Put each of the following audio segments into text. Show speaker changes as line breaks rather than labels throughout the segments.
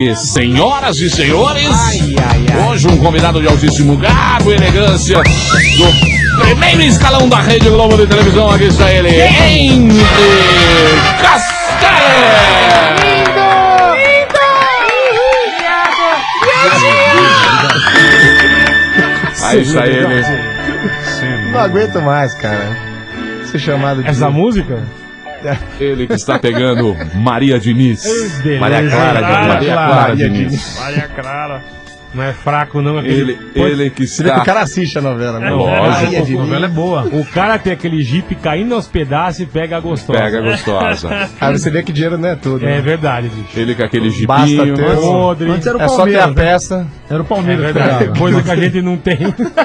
Senhoras e senhores, hoje um convidado de altíssimo garbo e elegância do primeiro escalão da Rede Globo de televisão. Aqui está ele, Henrique Castelli. Aí está ele.
Não aguento mais, cara. Ser chamado de...
Essa música?
Ele que está pegando Maria Diniz.
Maria Clara
Diniz.
Maria Clara.
Não é fraco, não.
Ele que
Você vê que
está...
o cara assiste a novela, né?
Lógico.
A novela é boa. O cara tem aquele jipe caindo aos pedaços e pega a gostosa.
Pega gostosa.
Aí você vê que dinheiro não é tudo.
É
né?
verdade, bicho.
Ele com aquele
Basta
jipinho.
ter.
Podre.
Antes era o
É só ter
Palmeiras,
a
né?
peça.
Era o
É
Palmeiras que
verdade.
pegava.
Coisa que a gente não tem.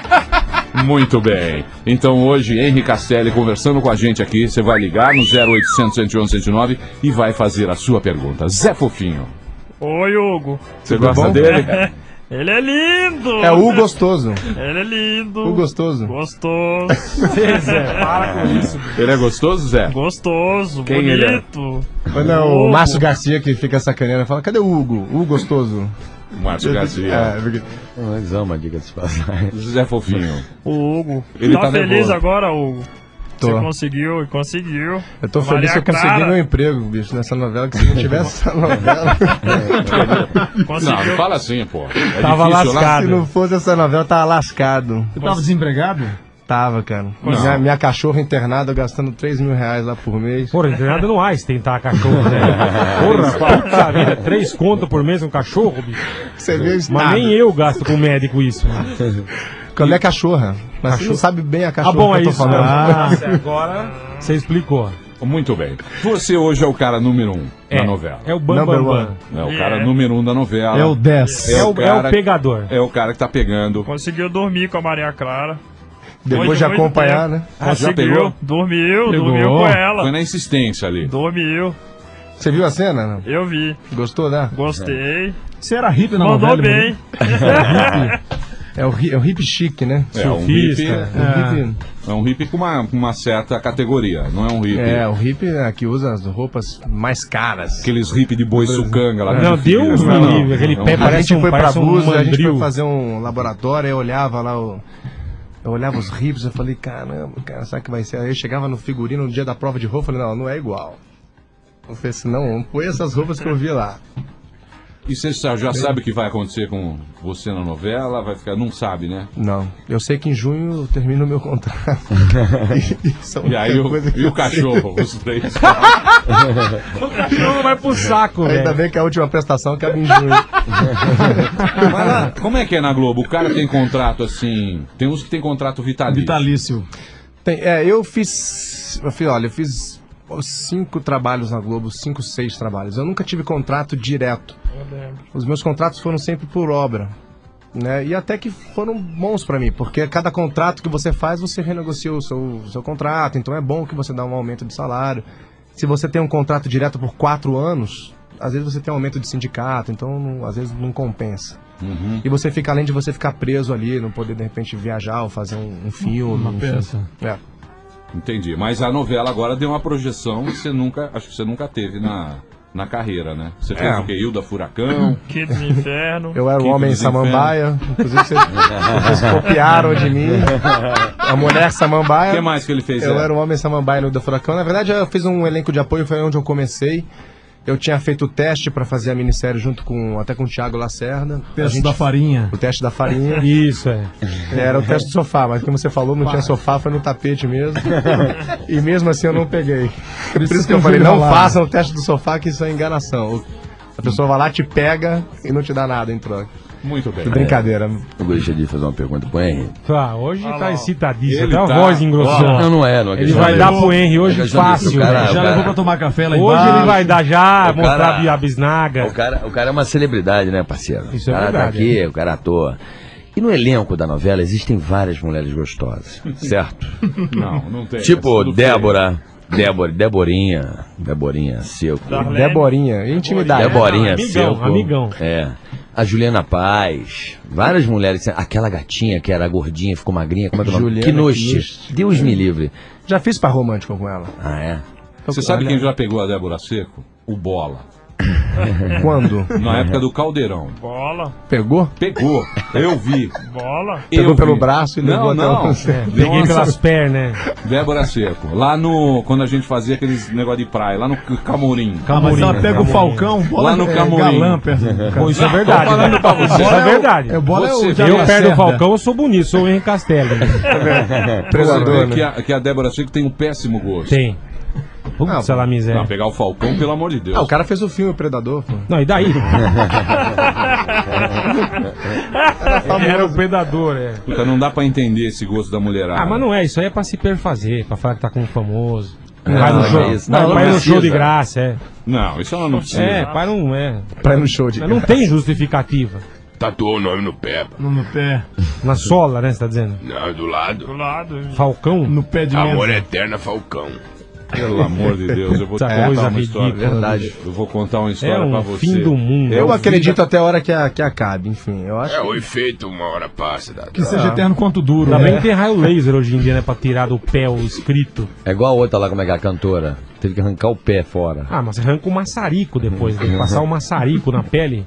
Muito bem. Então hoje, Henrique Castelli conversando com a gente aqui. Você vai ligar no 0800 111 109 e vai fazer a sua pergunta. Zé Fofinho.
Oi, Hugo.
Você gosta
bom?
dele?
Ele é lindo.
É o Gostoso.
Ele é lindo.
O Gostoso.
Gostoso.
Zé, para com isso.
Ele é gostoso, Zé?
Gostoso.
Quem
bonito.
Quando é o Márcio Garcia que fica sacaneando, fala, cadê o Hugo? O Gostoso.
Márcio Garcia.
É, porque...
Eles amam a dica de passagem.
Zé Fofinho.
O Hugo.
Ele
tá
tá
feliz
nervoso.
agora, Hugo?
Tô.
Você conseguiu.
Eu tô feliz que eu consegui
Clara.
meu emprego, bicho, nessa novela, que se não tivesse essa novela...
Não, não fala assim, pô. É
Tava
difícil lá.
lascado.
Se não fosse essa novela, eu tava lascado.
Você tava desempregado?
Tava, cara.
Não.
Minha cachorra internada gastando 3 mil reais lá por mês.
Porra, não tem nada no Ice tentar a cachorro, né? Porra, puta vida, 3 conto por mês um cachorro, bicho.
Você vê o
Mas
estado.
nem eu gasto com médico isso. Né?
Quando é cachorra. Mas você não sabe bem a cachorra
Ah, bom,
que
é
eu tô
isso.
falando.
Agora você explicou.
Muito bem. Você hoje é o cara número 1 da novela.
É o Bam
Number
Bam Bam.
one.
É o cara número 1 da novela.
É o 10.
É o
cara-
pegador.
É o cara que tá pegando.
Conseguiu dormir com a Maria Clara.
Depois de
Muito
acompanhar,
tempo.
né?
Ah, já
Conseguiu.
pegou?
Dormiu
Pegou.
com
Foi
ela.
na insistência ali.
Dormiu.
Você viu a cena? Não?
Eu vi.
Gostou, né?
Gostei.
Você era hippie na
Mandou
novela?
bem.
É o hip chique, né?
É um
Surfista.
hippie.
O hippie,
É um hippie com uma certa categoria. Não é um hippie.
o hippie que usa as roupas mais caras.
Aqueles hippie de boi sucanga lá.
Não,
de
Deus me
Não,
livre. Aquele
não.
pé
A
parece
gente foi pra
parece
Búzios, a gente foi
mandril.
fazer um laboratório, eu olhava lá eu olhava os hips, eu falei, caramba, cara, sabe que vai ser? Aí eu chegava no figurino no dia da prova de roupa, eu falei, não é igual. Eu falei assim, não põe essas roupas que eu vi lá.
E você já sabe o que vai acontecer com você na novela? Vai ficar. Não sabe, né?
Não, eu sei que em junho eu termino o meu contrato. Isso é a
E aí
única coisa que
e o
eu sei.
cachorro, os três.
O cachorro vai pro saco,
Ainda
velho.
bem que a última prestação cabe em junho.
Mas lá, como é que é na Globo? O cara tem contrato assim. Tem uns que tem contrato vitalício.
Vitalício.
Eu fiz 5 trabalhos na Globo, 5, 6 trabalhos. Eu nunca tive contrato direto. Os meus contratos foram sempre por obra. Né? E até que foram bons pra mim, porque cada contrato que você faz, você renegocia o seu contrato. Então é bom que você dá um aumento de salário. Se você tem um contrato direto por 4 anos, às vezes você tem um aumento de sindicato, então às vezes não compensa.
Uhum.
E você fica, além de você ficar preso ali, não poder de repente viajar ou fazer um filme.
Uma peça.
É.
Entendi. Mas a novela agora deu uma projeção que você nunca. Acho que você nunca teve na carreira, né? Você fez o quê? Hilda Furacão.
Kids no Inferno.
Eu era o
Quinto
homem
dos
samambaia, inclusive vocês copiaram de mim. A mulher
O
samambaia.
que mais que ele fez?
Eu era o homem samambaia no do Furacão. Na verdade, eu fiz um elenco de apoio, foi onde eu comecei. Eu tinha feito o teste para fazer a minissérie junto até com o Thiago Lacerda.
Teste da farinha.
O teste da farinha.
Isso, é.
Era o teste do sofá, mas como você falou, não tinha sofá, foi no tapete mesmo. E mesmo assim eu não peguei. Por isso que eu falei, não façam o teste do sofá, que isso é enganação. A pessoa vai lá, te pega e não te dá nada em troca.
Muito bem.
Que brincadeira.
Eu gostaria de fazer uma pergunta pro Henry.
Tá, hoje tá excitadíssimo.
Ele
Até a
tá-
voz engrossou.
Não é.
Ele vai dar pro Henry hoje fácil.
Já levou pra tomar café lá embaixo.
Hoje ele vai dar já,
O
mostrar
cara-
a bisnaga.
O cara é uma celebridade, né, parceiro?
Isso é
o cara
verdade,
tá aqui, o cara é ator. E no elenco da novela existem várias mulheres gostosas, certo?
Não tem.
Tipo
É tudo
Deborinha, Seco.
Darlene.
Deborinha, intimidade.
Deborinha
Amigão,
Seco.
amigão.
É. A Juliana Paz. Várias mulheres. Aquela gatinha que era gordinha, ficou magrinha. Como é que é o nome?
Juliana
Knust.
Knust.
Deus me livre.
Já fiz par romântico com ela.
Ah, é?
Você sabe quem já pegou a Débora Seco? O Bola.
Quando?
Na época do Caldeirão.
Bola,
Pegou?
Pegou. Eu vi.
bola.
Pegou
Eu
pelo
vi.
braço e levou
Não,
até
não.
o...
Peguei pelas pernas.
Débora Seco. Lá no... Quando a gente fazia aqueles negócio de praia, lá no Camorim.
Ah, mas ela pega o Falcão, bola
Lá no
é
Camorim.
galã perto do
Pô, isso é verdade.
Tô falando
né?
pra você.
Isso é verdade.
bola é
Você
o
vê,
Eu
Jair
perto do
Lacerda.
Falcão, eu sou bonito, sou o Henrique Castelli.
Você
Predador,
vê
né?
que a Débora Seco tem um péssimo gosto.
Tem. Putz, ela miséria.
Não, pegar o Falcão, pelo amor de Deus.
Ah, o cara fez o filme Predador, pô.
Não, e daí? Era o predador, é.
Puta, não dá pra entender esse gosto da mulherada.
Ah, mas não é, isso aí é pra se perfazer, pra falar que tá com um famoso.
Não,
Vai no
não
show,
é isso.
vai
Não,
vai
não
no show de
precisa.
graça, é.
Não, isso ela não precisa.
É, pai não é.
Pra ir no show de
Mas não tem justificativa.
Tatuou o nome no pé.
No pé.
Na sola, né, você tá dizendo?
Não, do lado.
Do lado.
Falcão?
No pé de
Amor
mesa.
eterna Falcão.
Pelo amor de Deus, eu vou te
Essa
contar
coisa
uma história.
ridícula.
Verdade.
Eu vou contar uma história
É
pra
um
você.
fim do mundo.
Eu
vi
acredito até a hora que acabe, enfim. Eu acho
É o efeito, uma hora passa.
Que seja eterno quanto duro.
Ainda bem
né?
que tem raio laser hoje em dia, né? Pra tirar do pé o escrito.
É igual a outra lá, como é que é a cantora? Teve que arrancar o pé fora.
Ah, mas você arranca o maçarico depois. Tem que passar o maçarico na pele.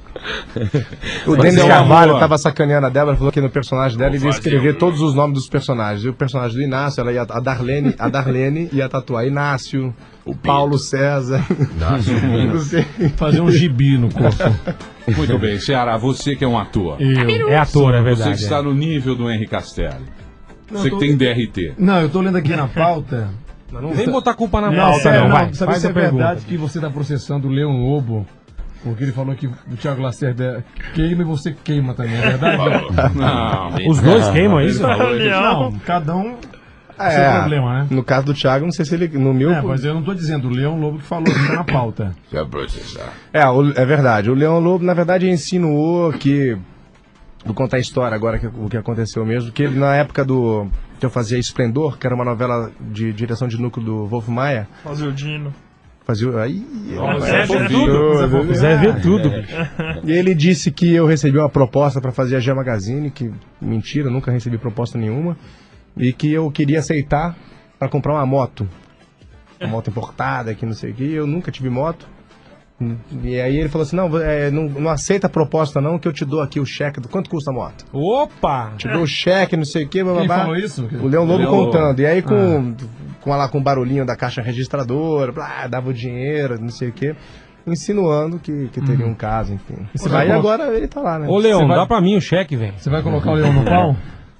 O
Mas
Daniel
é
Carvalho
boa.
tava sacaneando a Débora, falou que no personagem dela ele ia escrever todos os nomes dos personagens. E o personagem do Inácio, ela ia, a Darlene ia tatuar Inácio, o Paulo César. Não sei.
Fazer um gibi no corpo.
Muito bem, Ceará, você que é um ator.
É ator, é
Você
verdade.
que está
é.
no nível do Henry Castelli. Você que
tô-
tem DRT.
Não, eu tô lendo aqui na pauta.
Não vem botar culpa na
Não,
pauta,
sério,
não,
não.
vai.
Sabe
Faz
se
a
é
pergunta.
verdade que você tá processando o Leão Lobo? Porque ele falou que o Thiago Lacerda queima e você queima também, é verdade?
Não,
Os dois queimam é isso?
Não, cada um seu problema, né?
No caso do Thiago, não sei se ele. No meu.
É, mas eu não tô dizendo, o Leão Lobo que falou, que tá na pauta.
Você vai processar.
É verdade. O Leão Lobo, na verdade, insinuou que. Vou contar a história agora, o que aconteceu mesmo. Que ele, na época do. Que eu fazia Esplendor, que era uma novela de direção de núcleo do Wolf Maia.
Fazer o Dino.
Fazia. Aí.
Zé vê
tudo. Zé vê tudo, bicho.
E ele disse que eu recebi uma proposta para fazer a G Magazine, que mentira, nunca recebi proposta nenhuma, e que eu queria aceitar para comprar uma moto. Uma moto importada, que não sei o que, eu nunca tive moto. E aí ele falou assim, não aceita a proposta não, que eu te dou aqui o cheque do quanto custa a moto.
Opa!
Te dou o cheque, não sei o que,
Quem
bababá.
falou isso?
O Leão Lobo
Leão Lobo.
contando. E aí com o barulhinho da caixa registradora, blá, dava o dinheiro, não sei o que, insinuando que teria um caso, enfim.
vai
Aí
colocar-
agora ele tá lá, né?
Ô, Leão,
Você vai-
dá pra mim o cheque, velho.
Você vai colocar o Leão no pau?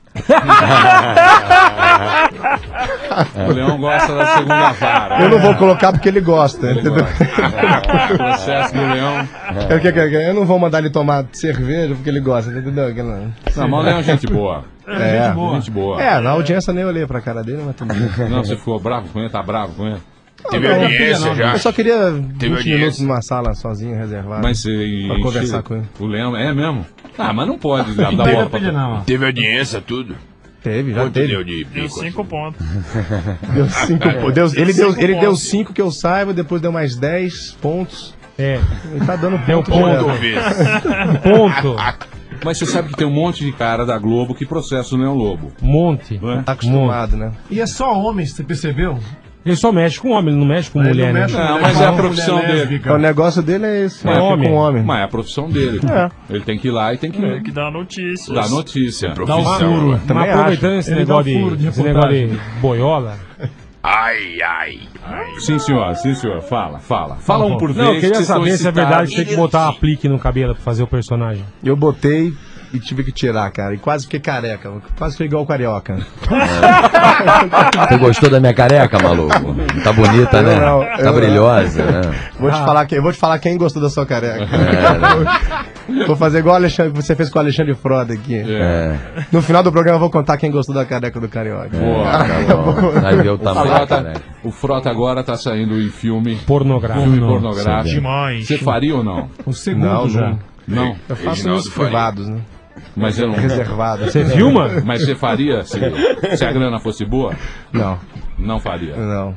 o Leão gosta da segunda vara.
Eu não vou colocar porque ele gosta,
Ele
entendeu?
gosta. O processo do Leão.
Eu não vou mandar ele tomar cerveja porque ele gosta, entendeu?
Não, mas o Leão é gente boa.
É,
Gente boa.
na audiência nem olhei pra cara dele, mas tudo bem.
Não, você ficou bravo com ele? Tá bravo com ele?
Teve
não,
audiência já.
Eu só queria 20
audiência.
minutos numa sala sozinho, reservado.
Mas você
Pra conversar com ele.
O Leão, é mesmo? Ah, mas não pode dar
Não
bola
teve
pra
pedir, não.
Teve audiência, tudo.
Teve, já
Quanto
teve.
deu de
Deu
bico?
5 pontos.
Deu 5 pontos. Ele deu 5 que eu saiba, depois deu mais 10 pontos.
É,
Ele tá dando
Deu
ponto.
ponto.
Quanto vezes?
ponto.
Mas você sabe que tem um monte de cara da Globo que processa o Leão Lobo.
Monte.
Não é?
Tá acostumado, né?
E é só homens, você percebeu?
Ele só mexe com homem, ele não mexe com
Ele
mulher,
não
né?
mexe com
Não,
mulher,
mas
só
é a
com
profissão
mulher
dele.
lésbica.
O negócio dele é esse,
É
fica
homem.
com homem.
Mas é a profissão dele.
É.
Ele tem que ir lá e tem que
Tem que dar notícia.
dar notícia.
Dá o
Profissão.
furo.
Também
Mas aproveitando esse
Ele dá
negócio,
um furo de
esse negócio de
reportagem.
boiola.
Ai, ai.
Sim, senhor, sim, senhor. Fala. Fala um por vez.
Não, eu queria
que vocês estão
saber se é verdade que
excitados.
tem que botar um aplique no cabelo pra fazer o personagem.
Eu botei e tive que tirar, cara. E quase fiquei careca. Quase fiquei igual o carioca.
Você gostou da minha careca, maluco? Tá bonita, né?
Não,
Tá
eu
brilhosa, né?
Eu vou te falar quem gostou da sua careca.
É, né?
Vou fazer igual o Alexandre, você fez com o Alexandre Frota aqui.
É.
No final do programa eu vou contar quem gostou da careca do carioca.
Boa.
Tá bom. Vai ver o tamanho da careca.
O Frota agora tá saindo em filme
Pornográfico.
pornográfico.
Demais.
Você faria ou não?
O segundo
Não,
já.
não.
Não.
Eu faço
Reginaldo
nos
Faria.
privados, né?
Mas eu não.
Reservado.
Você filma?
Mas você faria se a grana fosse boa?
Não,
Não faria.
não.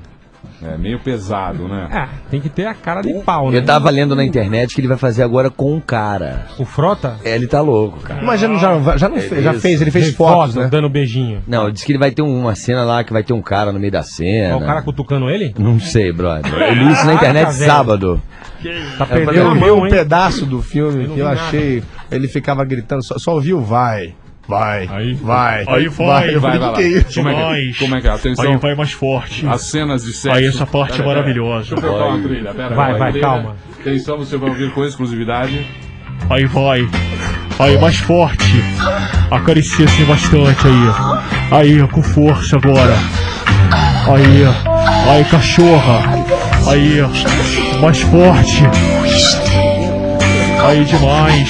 É meio pesado, né?
Ah, tem que ter a cara de pau, né?
Eu tava lendo na internet que ele vai fazer agora com um cara.
O Frota?
É, ele tá louco, cara.
Mas já não fez, já fez, ele fez
Tem
fotos,
foto,
né?
dando beijinho.
Não, disse que ele vai ter uma cena lá que vai ter um cara no meio da cena.
Ó, o cara cutucando ele?
Não sei, brother. Eu li isso na internet
velho.
sábado.
Tá
Eu
perdendo a
vi
mão,
um
hein?
pedaço do filme
Eu não
que eu
vi
achei, ele ficava gritando, só ouviu vai,
Aí
vai.
vai.
Eu falei,
Vai lá.
que é isso?
Como é que é? Atenção.
Aí vai mais forte.
As cenas de sexo.
Aí essa parte é maravilhosa.
Deixa eu colocar uma trilha. Pera,
Vai,
trilha.
calma.
Atenção, você vai ouvir com exclusividade.
Aí vai. Aí mais forte. Acaricia assim bastante aí. Aí, com força agora. Aí cachorra. Aí, mais forte. Aí demais.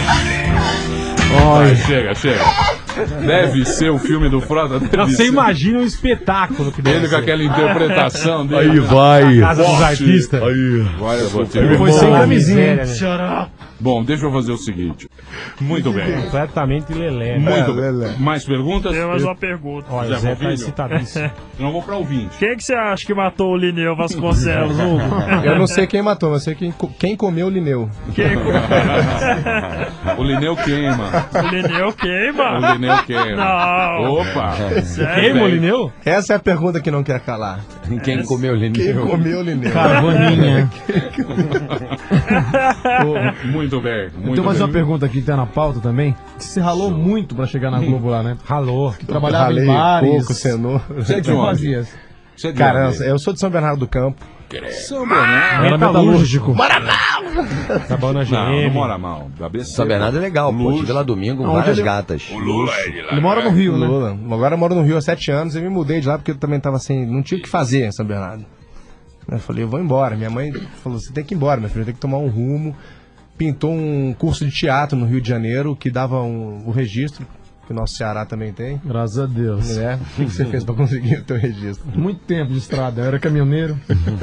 Vai, chega. Deve ser o filme do Frota.
Não, você imagina um espetáculo que deve
Ele com
ser.
aquela interpretação dele.
vai.
Casa dos
Forte.
artistas.
Olha, vou te
Foi sem camisinha. Né?
Ceará.
Bom, deixa eu fazer o seguinte. Muito bem.
Completamente lelé. Né?
Muito bem. Mais perguntas?
Tem mais uma pergunta.
Olha,
Zé
o Zé tá
Povilho?
excitadíssimo.
Não vou pra ouvinte.
Quem que você acha que matou o Lineu Vasconcelos, Hugo?
Eu não sei quem matou, mas sei quem comeu o Lineu.
O Lineu queima.
O Lineu queima?
O Lineu queima.
Não.
Opa.
Sério?
Queima o Lineu?
Essa é a pergunta que não quer calar.
Quem comeu ele?
Quem comeu o Lineu?
Carvaninha.
Muito bem. Muito
Tem mais
bem.
uma pergunta aqui que tá na pauta também. Você ralou muito pra chegar na Globo lá, né?
Ralou.
Trabalhava
Ralei
em bares.
pouco, cenoura.
Você é de
Você
onde?
fazia.
Você é de
Cara,
onde?
eu sou de São Bernardo do Campo.
São Bernardo.
Era metalúrgico.
Trabalhou na
Não, não
GM.
mora mal. Da ABC.
São Bernardo é legal, pô.
Luz.
Tive lá domingo,
Onde
várias
ele-
gatas.
O Lula é de lá.
Ele mora no Rio, né?
Lula. Agora eu moro no Rio há 7 anos e me mudei de lá porque eu também tava assim, não tinha o que fazer em São Bernardo. Eu falei, eu vou embora. Minha mãe falou, você tem que ir embora, meu filho, tem que tomar um rumo. Pintou um curso de teatro no Rio de Janeiro que dava o registro, que o nosso Ceará também tem.
Graças a Deus.
Né? O que você fez pra conseguir o teu registro?
Muito tempo de estrada. Eu era caminhoneiro.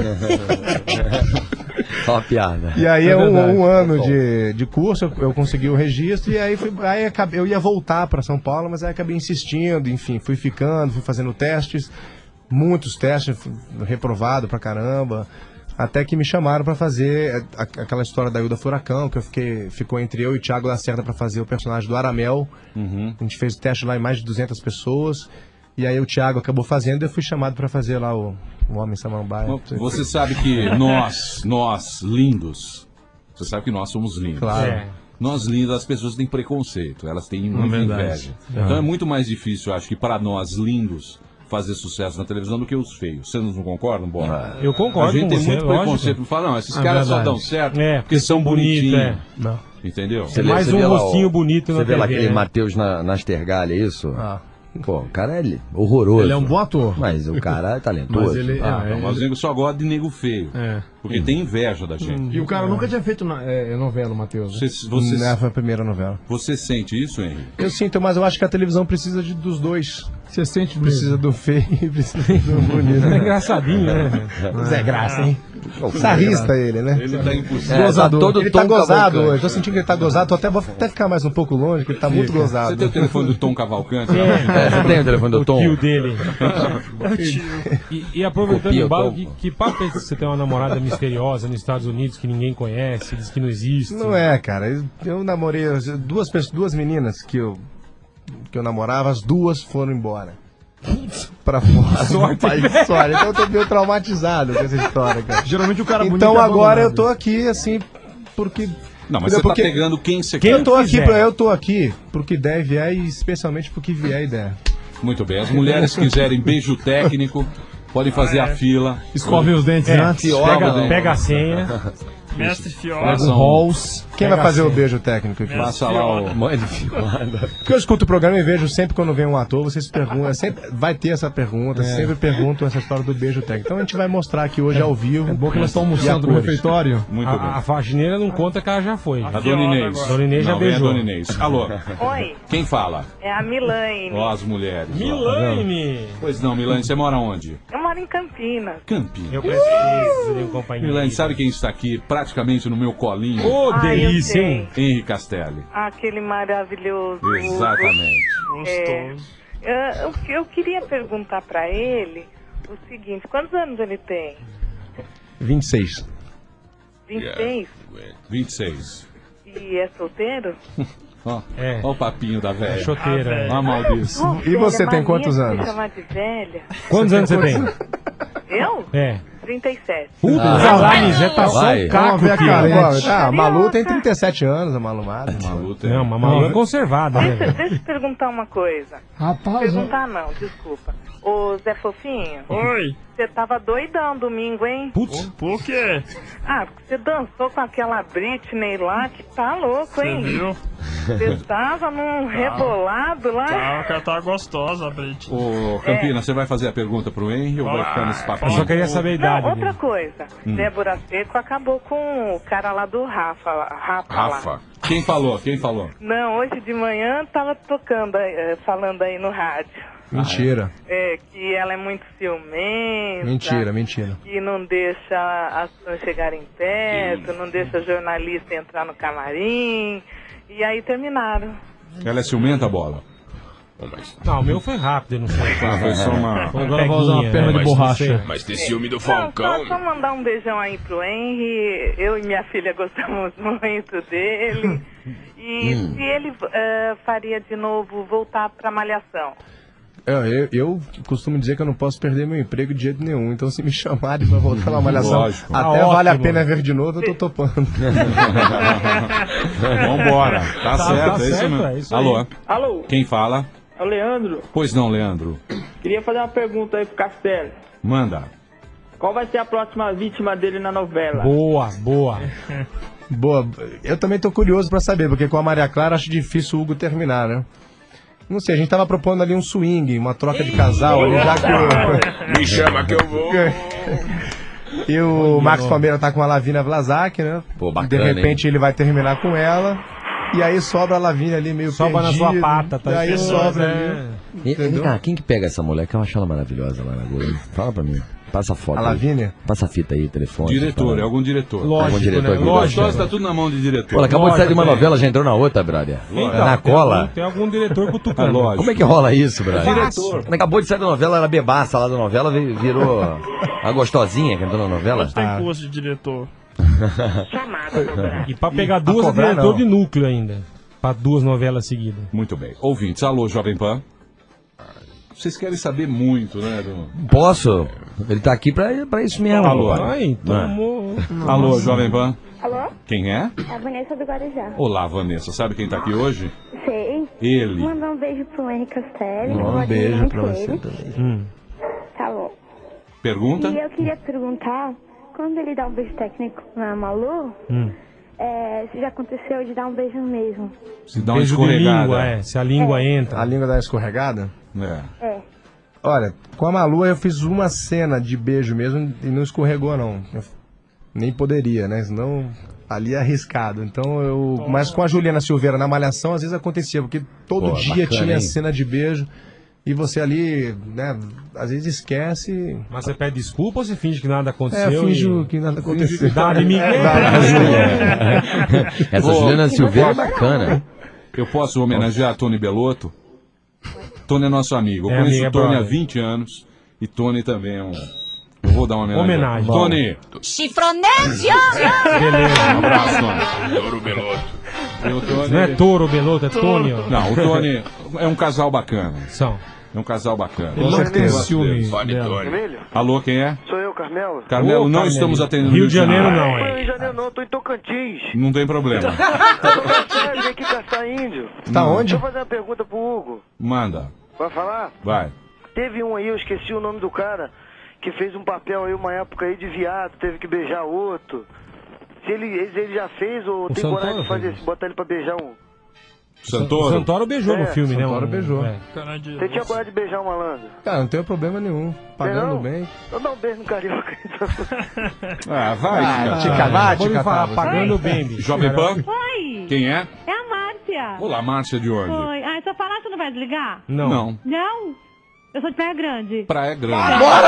Só uma piada.
E aí,
É verdade.
um ano de curso, eu consegui o registro e aí, eu ia voltar para São Paulo, mas aí acabei insistindo, enfim, fui ficando, fui fazendo testes, muitos testes, fui reprovado pra caramba, até que me chamaram para fazer aquela história da Hilda Furacão, que ficou entre eu e o Thiago Lacerda para fazer o personagem do Aramel. A gente fez o teste lá em mais de 200 pessoas, e aí o Thiago acabou fazendo e eu fui chamado para fazer lá o Homem Samambaia.
Você sabe que nós lindos, você sabe que nós somos lindos.
Claro.
É.
Nós lindos, as pessoas têm preconceito, elas têm muita
verdade.
inveja. Então é muito mais difícil, acho que para nós lindos fazer sucesso na televisão do que os feios. Vocês não concordam, Bola?
Eu
A
concordo
gente
com
tem
você,
muito
lógico.
preconceito por falar, não, esses
É
caras só
verdade.
dão certo
É,
porque são
bonito,
bonitinhos.
Não.
Entendeu?
Você
Mais
vê
um
lá
rostinho bonito na
Você vê lá
TV,
aquele
né?
Matheus Nastergalli, é isso?
Ah.
Pô, o cara é horroroso.
Ele é um bom ator.
Mas o cara é talentoso.
Mas ele.
Mas o nego só gosta de nego feio.
É.
Porque tem inveja da gente.
E o cara nunca tinha feito novela, Matheus. Né?
Você,
Foi a primeira novela.
você sente isso, Henrique?
Eu sinto, mas eu acho que a televisão precisa dos dois.
Você sente
Precisa do feio e precisa do bonito.
É engraçadinho, né?
Zé Graça, hein? Sarrista ele, né?
Ele tá impossível.
Gozador. Todo
Ele tá
Tom
gozado
Cavalcante.
hoje. Tô sentindo que ele tá gozado. Vou até ficar mais um pouco longe, que ele tá muito
Você
gozado.
tem o telefone do Tom Cavalcante?
Você tem o telefone do
O
Tom?
tio dele. E aproveitando
Copia
o
o
embalo,
Tom.
que papo é esse que você tem uma namorada misteriosa nos Estados Unidos que ninguém conhece, diz que não existe?
Não é, cara. Eu namorei duas meninas que eu namorava, as duas foram embora. Pra fora. Sorte. Então eu tô meio traumatizado com essa história, cara.
Geralmente o cara bonito
Então
é
agora eu
abandonado.
tô aqui, assim, porque...
Não, mas
Entendeu?
você
Porque-
tá pegando quem você
Quem
quer.
Eu tô aqui porque der e vier, e especialmente porque vier e der.
Muito bem. As mulheres que quiserem beijo técnico, podem fazer a fila.
Escovem os dentes antes.
Pega a senha.
Mestre Fiola.
Façam-
Halls.
Quem vai fazer o beijo técnico aqui?
Faça lá o...
Mãe de Fiorda.
Porque eu escuto o programa e vejo sempre quando vem um ator, vocês perguntam, sempre vai ter essa pergunta, sempre perguntam essa história do beijo técnico. Então a gente vai mostrar aqui hoje ao vivo.
É bom que nós estamos
E a
almoçando no
cores.
refeitório.
Muito
A
bem.
faxineira não conta que ela já foi.
A Dona Inês.
Dona Inês já
Não, vem a
beijou.
Dona Inês. Alô,
Oi,
quem fala?
é a Milane.
Ó, as mulheres. ó.
Milane!
Pois não, Milane, você mora onde?
Eu moro em Campinas.
Campinas.
Eu preciso de um companheiro.
Milane, sabe quem está aqui praticamente no meu colinho?
Ô,
Ah, eu
delícia,
sei.
hein?
Henri Castelli.
Aquele maravilhoso.
Exatamente.
Gostoso.
Eu queria perguntar pra ele o seguinte, quantos anos ele tem?
26.
26?
26.
E é solteiro?
Ó,
É.
ó o papinho da velha.
Choqueira.
Ó a maldice.
E você tem
mania
quantos
de me
anos?
chamar de velha.
Quantos anos você tem?
Eu?
É.
37.
Puta, Zé tá só
Vai.
um caco
Vamos ver a
aqui,
cara.
ó.
Igual, a Malu tem 37 anos, a Malu Mara.
Malu tem.
Não, mas Malu é conservada, né?
Deixa eu perguntar uma coisa.
Rapaz,
Perguntar não, desculpa. Ô, Zé Fofinho,
Oi,
você tava doidão domingo, hein?
Putz,
por quê?
Ah, porque você dançou com aquela Britney lá, que tá louco,
Você
hein?
viu?
Você tava num rebolado lá.
Ah, que ela tá gostosa, Brit.
Ô, Campina, você vai fazer a pergunta pro Henry ou vai ficar nesse
eu
papinho?
só queria saber a idade
Não, outra
dele.
coisa. Débora Seco acabou com o cara lá do Rafa lá.
Rafa. Quem falou? Quem falou?
Não, hoje de manhã tava tocando, falando aí no rádio.
Mentira.
Que ela é muito ciumenta.
Mentira.
Que não deixa as pessoas chegarem perto, não deixa jornalista entrar no camarim. E aí terminaram.
Ela é ciumenta, Bola?
Não, o meu foi rápido, eu não sei.
Foi só uma...
Foi
Agora vai usar uma perna de
né?
borracha.
Mas tem ciúme do
Não,
Falcão,
só mandar um beijão aí pro Henry. Eu e minha filha gostamos muito dele. E se ele faria de novo voltar pra Malhação.
Eu costumo dizer que eu não posso perder meu emprego de jeito nenhum. Então, se me chamarem pra voltar na Malhação,
Lógico.
até
Ah,
vale a
ótimo.
pena ver de novo, eu tô topando.
Vambora. Tá certo, é isso
certo,
mesmo.
é isso aí.
Alô?
Alô,
Quem fala?
é o Leandro.
Pois não, Leandro.
Queria fazer uma pergunta aí pro Castelo.
Manda.
Qual vai ser a próxima vítima dele na novela?
Boa.
Boa. Eu também tô curioso pra saber, porque com a Maria Clara acho difícil o Hugo terminar, né? Não sei, a gente tava propondo ali um swing, uma troca de casal ali, já que
Me chama que eu vou.
E o Max Palmeira tá com a Lavínia Vlasak, né?
Pô, bacana,
De repente ele vai terminar com ela. E aí sobra a Lavínia ali meio
Sobra na
perdida.
sua pata, tá
E aí
entendendo?
sobra
É.
ali.
E,
Entendeu?
cara, quem que pega essa mulher? Que eu acho ela maravilhosa lá na Globo. Fala pra mim. Passa a foto.
A
aí.
Lavínia?
Passa a fita aí, telefone.
Diretor,
fala.
é algum diretor.
Algum
Lógico,
diretor
né?
que
Lógico.
Gostosa, tá tudo na mão de diretor.
Pô, ela acabou de sair de uma
Lógico,
novela, já entrou na outra, brother.
Então,
na cola.
Tem algum diretor cutucando.
Lógico.
Como é que rola isso, brother?
Diretor.
Ela acabou de sair da novela, era bebaça lá da novela, virou a gostosinha que entrou na novela.
Hoje tem curso de diretor.
E pra pegar duas é
cobrar,
diretor
não.
de núcleo ainda. Pra duas novelas seguidas.
Muito bem. Ouvintes, alô, Jovem Pan. Vocês querem saber muito, né?
Posso? Ele tá aqui pra isso mesmo.
Alô.
Ai, tomou.
Alô, Jovem Pan.
Alô?
Quem é?
É a Vanessa do Guarujá.
Olá, Vanessa. Sabe quem tá aqui hoje?
Sei.
Ele.
Mandar um beijo pro Henrique Castelli.
Um beijo pra você também.
Tá bom.
Pergunta?
E eu queria perguntar, quando ele dá um beijo técnico na Malu, se já aconteceu de dar um beijo mesmo.
Se dá uma
Beijo de
escorregada.
língua, se a língua entra.
A língua dá escorregada?
É.
É.
Olha, com a Malu eu fiz uma cena de beijo mesmo e não escorregou, não. Nem poderia, né? Senão ali é arriscado. Então eu. Mas com a Juliana Silveira na Malhação, às vezes acontecia, porque todo
Pô,
dia
bacana,
tinha
hein?
cena de beijo e você ali, né? Às vezes esquece.
Mas você pede desculpa ou você finge que nada aconteceu?
Eu finjo
e...
que nada aconteceu.
Dá de Miguel.
Essa Juliana Silveira é bacana.
Eu posso homenagear a Tony Belotto? Tony é nosso amigo. Eu
É,
conheço
amigo, é
o Tony há
brother.
20 anos. E Tony também é um... Eu vou dar uma homenagem.
Homenagem.
Tony,
Chifronésio!
Beleza.
um abraço, Tony.
Adoro o Beloto.
O Tony...
Não é touro, Beloto, é Tony. ó.
Não, o Tony é um casal bacana.
São.
É um casal bacana.
Ele não tem ciúme
Fale,
dela.
Tony.
Alô, quem é?
Sou eu, Carmelo.
Carmelo,
Ô,
não
Carmelo.
estamos atendendo
Rio
no
de Janeiro
Janeiro.
não,
Não,
é.
em janeiro não, tô em Tocantins.
Não tem problema.
Vem aqui caçar índio.
Tá onde?
Deixa eu fazer uma pergunta pro Hugo.
Manda,
Vai falar?
vai.
Teve um aí, eu esqueci o nome do cara, que fez um papel aí uma época aí de viado, teve que beijar outro. Se ele já fez ou tem
Santoro
coragem de fazer
fez
isso, botar ele pra beijar um.
O
Santoro?
Santoro beijou no filme, né?
Santoro beijou.
É.
Você tinha coragem de beijar um malandro?
Cara, não tem problema nenhum. Pagando
Não?
bem.
Eu dou um beijo no carioca.
Ah, vai, cara.
Vou me falar,
você.
pagando bem, bicho.
Jovem Pan?
Oi!
Quem é?
É a Márcia.
Olá, Márcia de onde?
Oi. Ah, se eu falar, você não vai desligar?
Não.
Não,
Não? Eu sou de Praia Grande.
Praia Grande.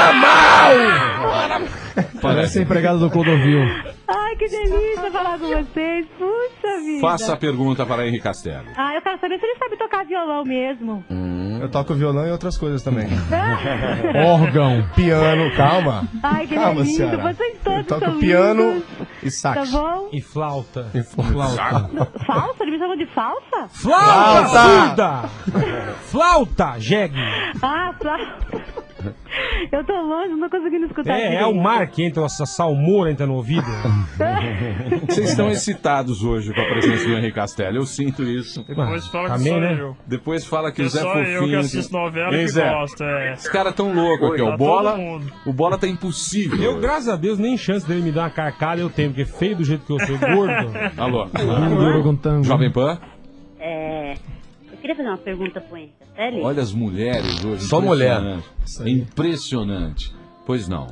Parece a empregada do Clodovil.
Ai, que delícia falar com vocês. Puxa vida.
Faça a pergunta para Henrique Castelli.
Ah, eu quero saber se ele sabe tocar violão mesmo.
Eu toco violão e outras coisas também.
Órgão.
Piano, calma.
Ai, que
Calma,
lindo.
senhora.
Vocês todos
Eu toco
são
piano
lindos.
e sax.
Tá bom?
E flauta.
E flauta.
Falsa? Ele me chamou de falsa?
Flauta!
Flauta!
Surda! Flauta, jegue!
Ah, flauta. Eu tô longe, não tô conseguindo escutar
É o mar que entra, essa salmoura entra no ouvido.
Vocês estão excitados hoje com a presença do Henrique Castelli, eu sinto isso.
Depois fala que
Também,
sou
né?
eu.
Depois fala que
Que
o Zé
só
Fofinho...
eu que assisto novela
Hein,
e que
Zé?
gosto, é.
Os caras tão loucos aqui, ó.
Tá
Bola,
todo mundo.
o Bola tá impossível.
Eu, graças a Deus, nem chance dele me dar uma carcada eu tenho, porque feio do jeito que eu sou, gordo.
Alô?
Duro com tango.
Jovem Pan?
Eu queria fazer uma pergunta pro Henrique Castelli.
Olha as mulheres hoje.
Só mulher.
Impressionante. Impressionante. Pois não.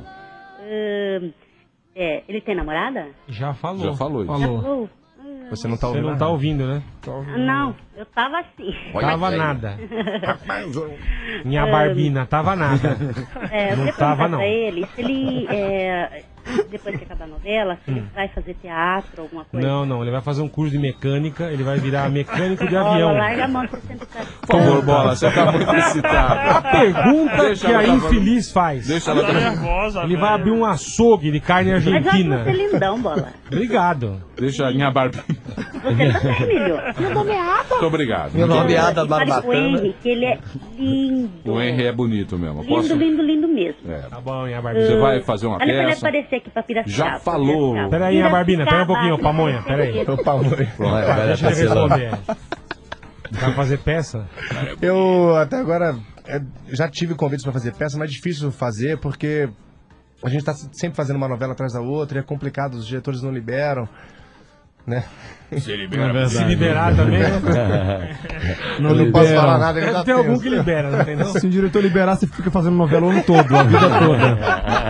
Ele tem namorada?
Já falou.
Já falou isso.
Já falou?
Você não tá
Você
ouvindo?
não tá ouvindo, né?
Não, eu tava assim.
Tava nada. Minha barbina, tava nada.
Eu
Não
queria
tava,
perguntar
não.
pra ele se ele, depois que acabar a novela, se ele vai fazer teatro, alguma coisa.
Não, ele vai fazer um curso de mecânica, ele vai virar mecânico de
Bola,
avião.
larga a mão que você sempre tá...
Por favor, Bola, você tá muito excitado.
A pergunta
Deixa
que
ela
a
tá
infeliz faz.
Deixa ela
Tá nervosa,
Ele vai
velho.
abrir um açougue de carne
Mas eu acho
argentina.
você lindão, Bola.
Obrigado.
Deixa a minha barbina.
Você também, milho. Meu nome é Ada.
Muito obrigado.
Meu nome é Ada
E fale pro
Barbatana.
Henry que ele é lindo.
O Henry é bonito mesmo.
Lindo,
Posso?
lindo, lindo mesmo.
É.
Tá bom, minha barbina.
Você vai fazer uma
Olha pra ele
peça?
aparecer aqui pra Piracicaba.
Já falou.
Pera aí, minha barbina, pera um pouquinho, pamonha, pera aí.
Ô, Pamonha.
Vai
Deixa ele
parcelando.
responder. Vai fazer peça?
Eu até agora já tive convites pra fazer peça, mas é difícil fazer porque a gente tá sempre fazendo uma novela atrás da outra e é complicado, os diretores não liberam, né?
Se libera.
verdade.
Se liberar também, né?
Não posso falar nada, ele tá
Tem algum
tenso.
que libera, não tem não?
Se o diretor liberar, você fica fazendo novela o ano todo, a vida toda.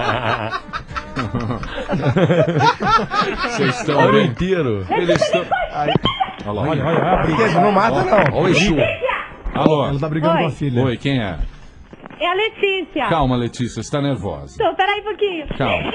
Vocês estão
Ano
bem?
inteiro.
Eles estão... Olha lá.
Olha a briga.
Não mata, não.
Olha o Exu. Alô?
Ela tá brigando
Oi.
com a filha.
Oi, quem é?
É a Letícia.
Calma, Letícia, você tá nervosa.
Então, peraí um pouquinho.
Calma.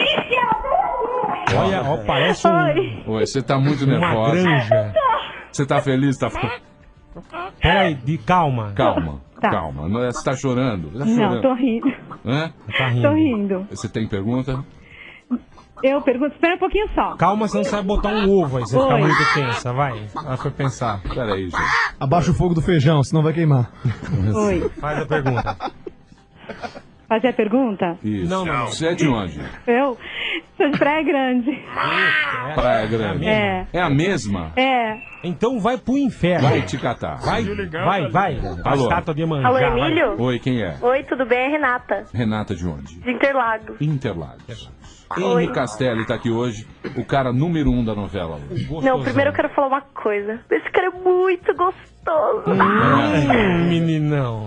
Olha, ó, parece
Oi.
Oi, você tá muito
uma
nervosa.
granja.
Você tá feliz? Tá...
Peraí, calma.
Calma,
Tá.
calma. Não é- Você tá chorando? Tá
Não,
chorando.
tô rindo.
Hã?
Tá
Tô
rindo.
rindo.
Você tem pergunta?
Eu pergunto, espera um pouquinho só.
Calma, você não sabe botar um ovo aí, você fica
Oi.
muito tensa, vai.
Ela foi pensar.
Pera aí, gente.
Abaixa o fogo do feijão, senão vai queimar.
Oi.
Faz a pergunta.
Fazer a pergunta?
Isso.
Não.
Você é de onde?
Eu sou de Praia Grande.
Praia Grande.
É.
É a mesma?
É.
Então vai pro inferno.
Vai te catar.
Vai. A
Alô?
estátua de Iemanjá.
Alô,
vai.
Emílio?
Oi, quem é?
Oi, tudo bem? É Renata,
Renata de onde?
de Interlagos.
Interlagos. Henrique Castelli tá aqui hoje, o cara número 1 da novela.
Não, primeiro eu quero falar uma coisa. Esse cara é muito gostoso.
Meninão.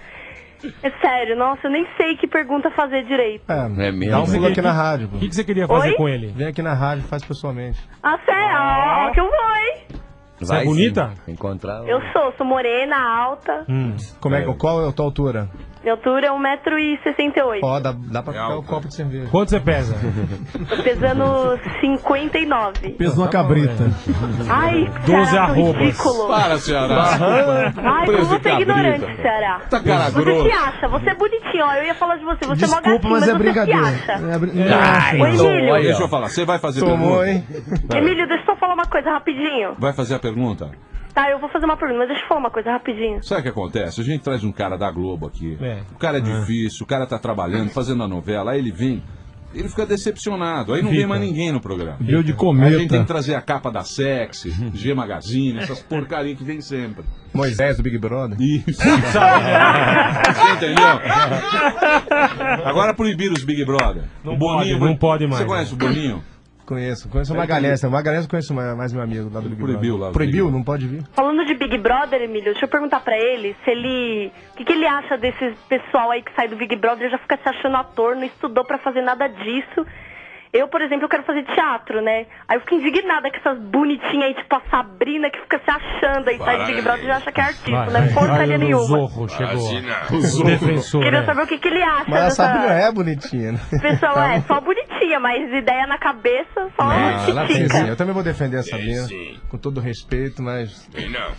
É sério, nossa, eu nem sei que pergunta fazer direito.
É
mesmo?
Dá um pulo aqui na rádio.
O que você queria fazer
Oi?
com ele?
Vem aqui na rádio e faz pessoalmente.
Ah, sério? Ó, que eu vou, hein?
Você é bonita?
Sim. Encontrar.
Eu sou morena, alta.
Qual é a tua altura?
Minha altura é 1,68 m.
Ó, dá pra ficar o copo de cerveja.
Quanto você pesa?
Tô pesando 59.
Peso uma cabrita.
Ai,
12
Ceará,
arrobas.
ridículo.
Para, Ceará.
Ai, como você é ignorante, Ceará.
Tá cara
Você
grosso.
se acha, você é bonitinho, ó. Eu ia falar de você, você é mó
Desculpa,
gatinho,
mas é
você
brincadeira.
se acha.
Ai,
Ô, Emílio.
Deixa eu falar, você vai fazer
Tomou,
pergunta?
hein?
Emílio, deixa eu só falar uma coisa rapidinho.
Vai fazer a pergunta?
Tá, eu vou fazer uma pergunta, mas deixa eu falar uma coisa rapidinho.
Sabe o que acontece? A gente traz um cara da Globo aqui.
É.
O cara é difícil, o cara tá trabalhando, fazendo a novela, aí ele vem, ele fica decepcionado. Aí não vem mais ninguém no programa.
Veio de
Aí a gente tem
cometa.
que trazer a capa da Sexy, G Magazine, essas porcarias que vem sempre.
Moisés do Big Brother.
Isso. Você entendeu? Agora proibiram os Big Brother.
Não
o Boninho,
pode, não pode mais.
Você conhece o Boninho?
Conheço o Magalhães. O Magalhães eu conheço mais meu amigo lá do Big
Proibiu
Brother.
lá.
Proibiu? Não pode vir?
Falando de Big Brother, Emílio, deixa eu perguntar pra ele se ele... O que ele acha desse pessoal aí que sai do Big Brother e já fica se achando ator, não estudou pra fazer nada disso. Eu, por exemplo, eu quero fazer teatro, né? Aí eu fico indignada com essas bonitinhas aí, tipo a Sabrina, que fica se achando aí, sai do Big Brother e já acha que é artista, não é porcaria
o
nenhuma.
Zorro chegou.
Vacina.
O defensor.
Queria
né?
saber o que ele acha
Mas a
dessa...
Sabrina é bonitinha, né?
Pessoal, é só bonitinha, mas ideia na cabeça, só
Ela tem sim.
tica.
Eu também vou defender a Sabrina,
sim.
com todo respeito, mas
E não.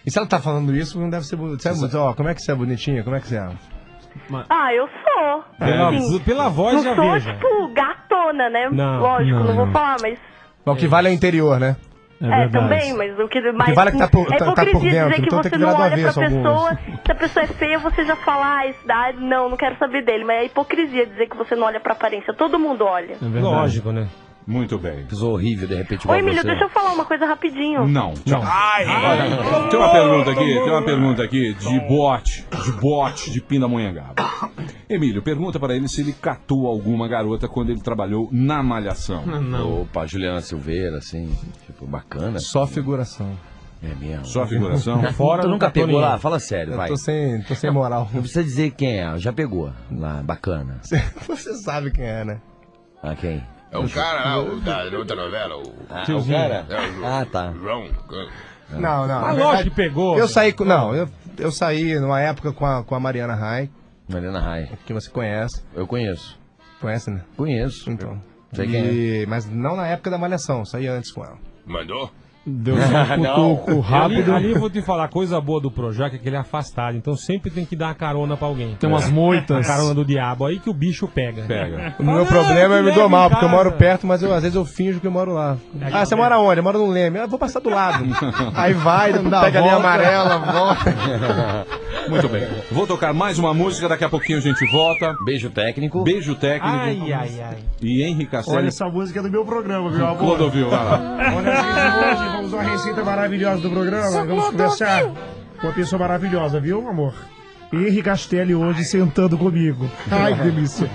E se ela tá falando isso, não deve ser bonita. Ó, como é que você é bonitinha? Como é que você é?
Ah, eu sou.
Pela voz já
não sou,
veja.
tipo, gatona, né?
Não,
Lógico, não vou
não.
falar, mas...
O que vale é o interior, né?
Também, mas o que
que vale é que tá por dentro,
dizer que
então tem
você
que
não
virar do
olha
avesso
pra pessoa,
alguns.
se a pessoa é feia, você já fala, não quero saber dele, mas é hipocrisia dizer que você não olha pra aparência, todo mundo olha.
Lógico, né?
Muito bem.
Pessoa horrível, de repente,
Ô, Emílio, deixa eu falar uma coisa rapidinho.
Não. Olha, tem uma pergunta aqui de bote de Pindamonhangaba. Emílio, pergunta para ele se ele catou alguma garota quando ele trabalhou na Malhação.
Opa, Juliana Silveira, assim, tipo, bacana.
Só figuração.
É mesmo.
Só figuração?
Fora tu nunca pegou lá? Fala sério,
Eu
vai.
tô sem moral.
Não precisa dizer quem é, já pegou lá, bacana.
Você sabe quem é, né?
Ah, quem?
É o cara lá, o da outra novela. O
cara?
É,
tá.
João.
Não.
Mas lógico que pegou.
Eu saí eu saí numa época com a Mariana Rai.
Mariana Rai.
Que você conhece.
Eu conheço.
Conhece, né?
Conheço.
Então.
Sei quem é.
Mas não na época da Malhação, saí antes com ela.
Mandou?
Deu um cutuco rápido.
Ali eu vou te falar, a coisa boa do Projac é que ele é afastado, então sempre tem que dar uma carona pra alguém.
Tem umas moitas.
A carona do diabo aí que o bicho pega.
O meu problema é me dou mal, porque eu moro perto, mas às vezes eu finjo que eu moro lá. Você mora onde? Eu moro no Leme. Eu vou passar do lado. Aí vai, pega a linha amarela, volta.
Muito bem. Vou tocar mais uma música, daqui a pouquinho a gente volta.
Beijo técnico.
Beijo técnico.
Ai.
E Henrique Castelli.
Olha, essa música é do meu programa, viu, amor?
Clodovil, vai lá.
Olha, gente, hoje vamos a uma receita maravilhosa do programa. Vamos conversar com uma pessoa maravilhosa, viu, amor? Henrique Castelli hoje sentando comigo. Ai, que delícia.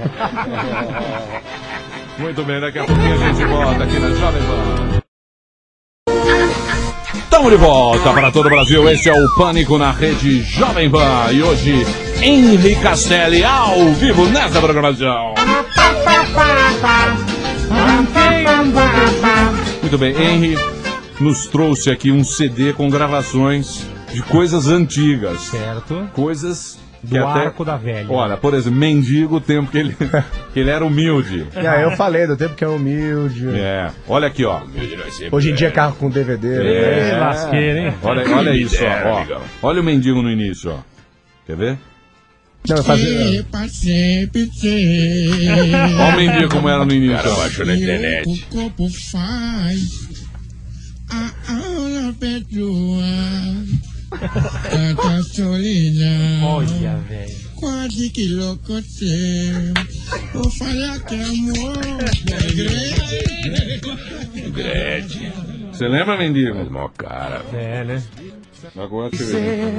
Muito bem, daqui a pouquinho a gente volta aqui na Jovem Pan. Estamos de volta para todo o Brasil. Esse é o Pânico na Rede Jovem Pan. E hoje, Henrique Castelli ao vivo nessa programação. Muito bem, Henry nos trouxe aqui um CD com gravações de coisas antigas.
Certo.
Coisas
do Arco da Velha.
Olha, por exemplo, Mendigo, o tempo que ele era humilde.
Eu falei do tempo que é humilde.
Olha aqui, ó.
Hoje em dia carro com DVD.
Lasqueira, hein?
Olha isso, ó. Olha o Mendigo no início, ó. Quer ver?
Não, eu fazia...
Olha o Mendigo como era no início, ó.
Baixou na internet.
O corpo faz a aula perdoa. Tanta solidão.
Olha, velho.
Quase que louco seu. Vou falar que é amor.
Gretchen.
Você lembra, Mendigo?
Mó cara.
Né?
Agora você vê.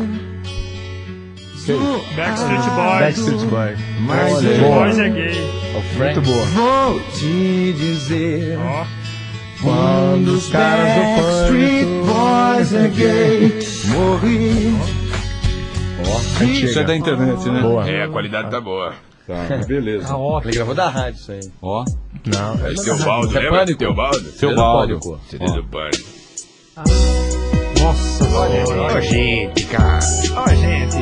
Backstreet Boys.
Mas
Boys é gay.
Muito boa.
Vou te dizer.
Quando os caras do
Backstreet Boys é gay. Morri.
Isso é da internet, né?
Boa.
A qualidade tá boa.
Tá, beleza.
Tá ótimo.
Ele gravou da rádio isso aí.
Ó.
Não.
É Teobaldo, lembra?
Pânico.
Teobaldo?
Teobaldo.
CD do Pânico.
Nossa,
Ó, gente, cara. Ó, gente.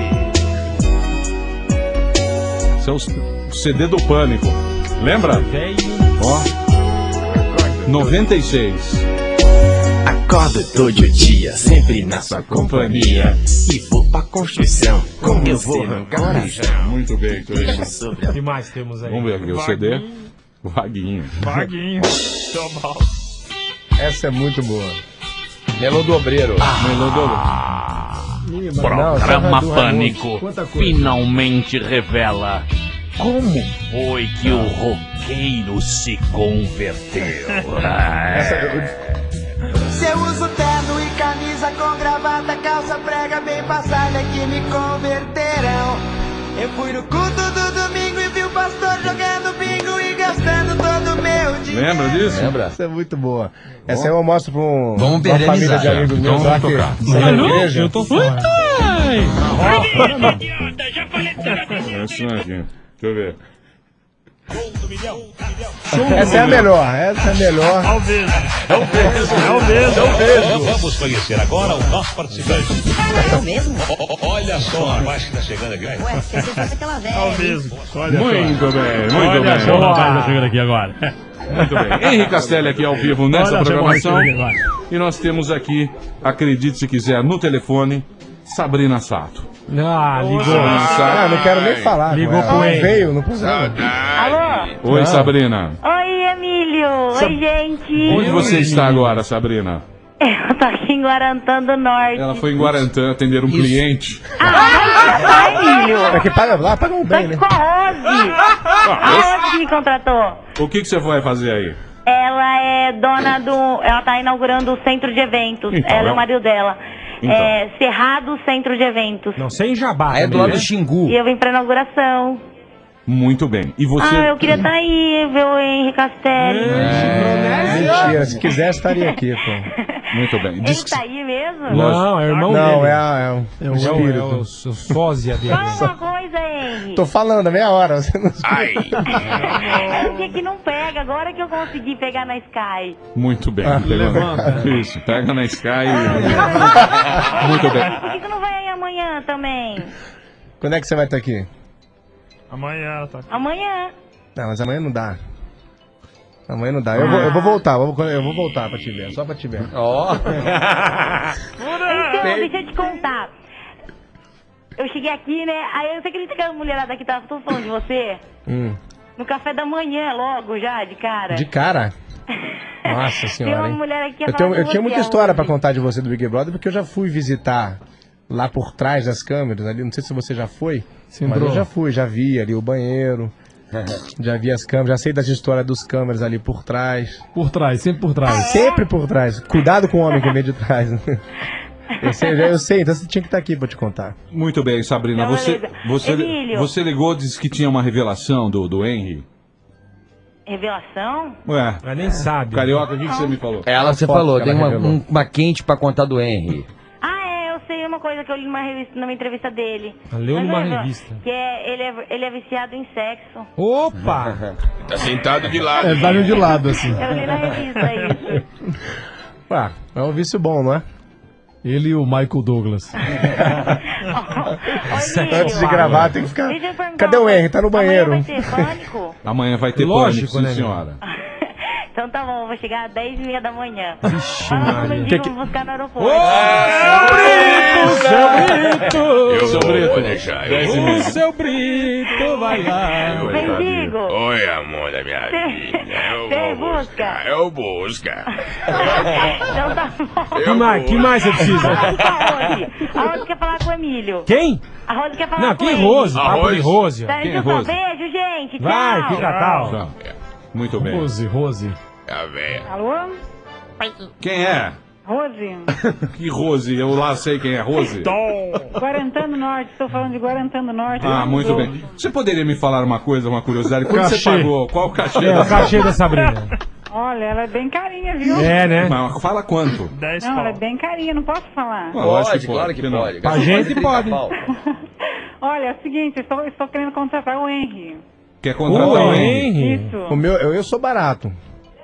Esse é o CD do Pânico. Lembra?
velho.
Ó. 96.
Acordo todo dia, sempre na sua companhia. E vou pra construção, com meu vô no coração.
Muito bem,
O que mais temos aí?
Vamos ver aqui o CD. Vaguinho.
Tobal.
Essa é muito boa.
Melodobreiro.
Programa Pânico finalmente revela como foi que o roqueiro se converteu.
Se eu uso terno e camisa com gravata, calça prega bem passada que me converterão. Eu fui no culto do domingo e vi o pastor jogando bingo e gastando todo o meu dinheiro.
Lembra disso?
Lembra?
Essa é muito boa. Essa eu mostro pra uma
perder
família
amizade.
de amigos
Então
meus
vamos
lá
tocar.
que sai da igreja.
Eu tô fora.
Essa aqui. Deixa eu ver.
Essa é a melhor. Essa é a melhor.
É o mesmo.
Vamos conhecer agora o nosso participante.
É o mesmo?
Olha só a máquina chegando aqui.
Ué, você fosse aquela velha.
É o mesmo.
Muito bem, muito
Olha
bem.
só o rapaz tá chegando aqui agora.
Muito bem. Henrique Castelli aqui ao vivo nessa
Olha,
programação.
chegou aqui agora.
E nós temos aqui, acredite se quiser, no telefone, Sabrina Sato.
Ah, ligou.
Ah, não quero nem falar.
Ligou
com
com
ele.
ele.
Veio no programa.
Alô?
Oi, Sabrina.
Oi, Emílio. Oi, gente.
Onde você está agora, Sabrina?
Eu tô aqui em Guarantã do Norte.
Ela foi em Guarantã atender um cliente.
Ai, Emílio.
É que paga lá, paga um bem, né?
Com a Rose. A Rose me contratou.
O que você vai fazer aí?
Ela é dona do... Ela tá inaugurando o centro de eventos.
Então,
ela e o marido dela.
Então.
É Cerrado Centro de Eventos.
Não, sem jabá.
Aí é do lado do Xingu.
E eu vim pra inauguração.
Muito bem. E você...
Ah, eu queria estar aí, ver o Henrique Castelli.
Mentira, se quiser estaria aqui, pô.
Muito bem.
Ele tá aí mesmo?
Não, é o irmão
Não,
dele.
é o espírito.
É o sósia dele.
Fala uma coisa, Henrique.
Tô falando há meia hora. Você não...
É o dia que não pega, agora que eu consegui pegar na Sky.
Muito bem.
levanta.
Isso, pega na Sky. Muito bem.
Por que você não vai aí amanhã também?
Quando é que você vai estar aqui?
Amanhã ela tá aqui.
Amanhã.
Não, mas amanhã não dá. Amanhã não dá. Eu vou voltar, eu vou voltar pra te ver, só pra te ver.
Ó.
Então, deixa eu te contar. Eu cheguei aqui, né? Aí você acredita que a mulherada aqui tava tudo falando de você? No café da manhã, logo já, de cara.
De cara? Nossa senhora,
Tem uma
hein?
mulher aqui
Eu tinha muita história pra contar de você do Big Brother, porque eu já fui visitar lá por trás das câmeras ali, não sei se você já foi, mas eu já fui, já vi ali o banheiro, já vi as câmeras, já sei das histórias dos câmeras ali por trás.
Por trás, sempre por trás.
Sempre por trás. Cuidado com o homem que vem de trás. Eu sei, então você tinha que estar aqui pra te contar.
Muito bem, Sabrina.
Então,
Você, você ligou, disse que tinha uma revelação do Henry.
Revelação?
Ué,
Ela nem sabe.
Carioca, o que você me falou?
Ela, você
foto
falou,
que
tem
ela
uma,
revelou.
uma quente pra contar do Henry.
Ah, eu sei uma coisa que eu li numa revista, numa entrevista dele.
Ela leu numa
Mas,
revista.
Que ele é viciado em sexo.
Opa!
Tá sentado de lado.
É, vai de lado, assim.
Eu li na revista isso.
Ué, é um vício bom, não é?
Ele e o Michael Douglas.
Antes de gravar, tem que ficar...
Deixa eu perguntar
Cadê o
uma
Henry? Tá no banheiro.
Amanhã vai ter pânico?
Amanhã vai ter
Lógico,
pânico,
né,
sim, senhora.
Então tá bom, eu vou chegar às 10h30 da manhã.
Vixe,
Fala pro
Maria.
mendigo, vou buscar no aeroporto.
Seu Brito.
Vou deixar.
O seu Brito vai lá.
Mendigo.
Oi, amor da minha vida.
Você busca?
Eu busca.
Então tá bom.
Que mais você precisa?
A Rose quer falar com o Emílio.
Quem?
A Rose quer falar
Não,
com
quem
ele.
Rose? Papo de Rose.
Tá,
Quem é
então tá,
Rose?
beijo, gente. Tchau.
Vai, fica tal.
Tchau. Muito bem.
Rose.
A véia.
Alô?
Quem é?
Rose?
Que Rose? Eu lá sei quem é Rose.
Guarantã do Norte, estou falando de Guarantã do Norte.
Ah, muito bem. Você poderia me falar uma coisa, uma curiosidade? Quanto você
Cachê.
pagou? Qual o cachê?
É, o cachê da Sabrina.
Olha, ela é bem carinha, viu?
É, né?
Mas fala quanto?
10
Não, ela é
pau.
bem carinha, não posso falar.
Pode, claro que
Não.
pode.
Pra gente pode.
Olha, é o seguinte, estou querendo contratar o Henry.
Quer contratar o Henry?
Isso.
O meu, eu sou barato.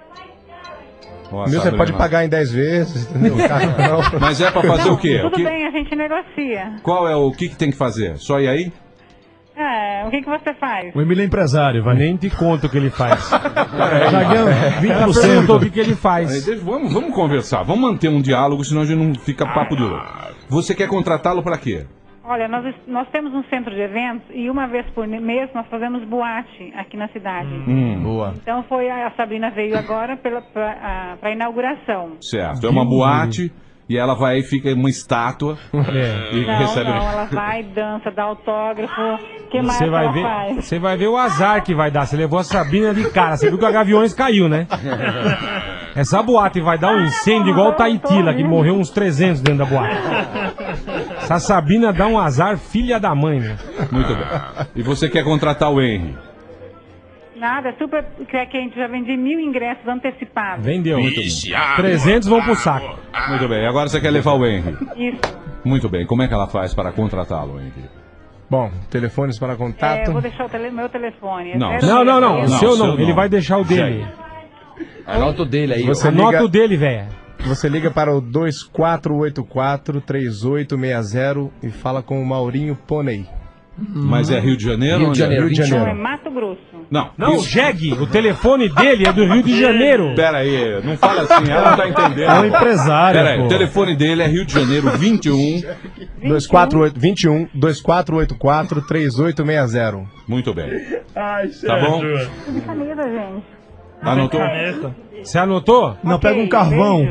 Ó,
O meu você
Sabrina.
pode pagar em 10 vezes, entendeu? O carro não.
Mas é pra fazer o quê? O
Tudo
que-
bem, a gente negocia.
Qual é o que tem que fazer? Só ir aí?
É, o que você faz?
O Emílio é empresário, vai. Nem te conta o que ele faz.
Já ganhou
Ela perguntou o que ele
Aí,
faz.
vamos conversar, vamos manter um diálogo, senão a gente não fica papo de louco. Você quer contratá-lo pra quê?
Olha, nós temos um centro de eventos e uma vez por mês nós fazemos boate aqui na cidade.
Boa.
Então a Sabrina veio agora para a inauguração.
Certo, é uma boate e ela vai e fica uma estátua e
Não,
recebe.
não, ela vai, dança, dá autógrafo. O que mais
Você vai
ela
ver,
faz?
você vai ver o azar que vai dar. Você levou a Sabrina de cara. Você viu que a Gaviões caiu, né? Essa boate vai dar um incêndio igual o Taitila, que morreu uns 300 dentro da boate. Essa Sabrina dá um azar, filha da mãe, né?
Muito bem. E você quer contratar o Henry?
Nada, super quente, já vendi 1000 ingressos antecipados.
Vendeu.
Muito bem.
300 vão pro saco.
Muito bem. Agora você quer levar o Henry?
Isso.
Muito bem. Como é que ela faz para contratá-lo, Henry?
Bom, telefones para contato.
Eu vou deixar meu telefone. É
Não.
0
Não, não, não. O
Não,
seu
seu
não.
não.
Ele vai deixar o dele.
Anota o dele aí.
Você
Anota
liga-
o dele, velho.
Você liga para o 2484-3860 e fala com o Maurinho Poney.
Mas é Rio de Janeiro?
Rio de Janeiro.
Rio de
Não, é
Janeiro.
Mato Grosso.
Não,
Não, o Jeg, o telefone dele é do Rio de Janeiro.
Pera aí, não fala assim, ela não tá entendendo.
É um empresário,
Pera aí,
pô.
o telefone dele é Rio de Janeiro 21
2484 3860.
Muito bem.
Ai,
Tá bom?
De caneta, gente.
Anotou?
Você anotou?
Não, pega um carvão.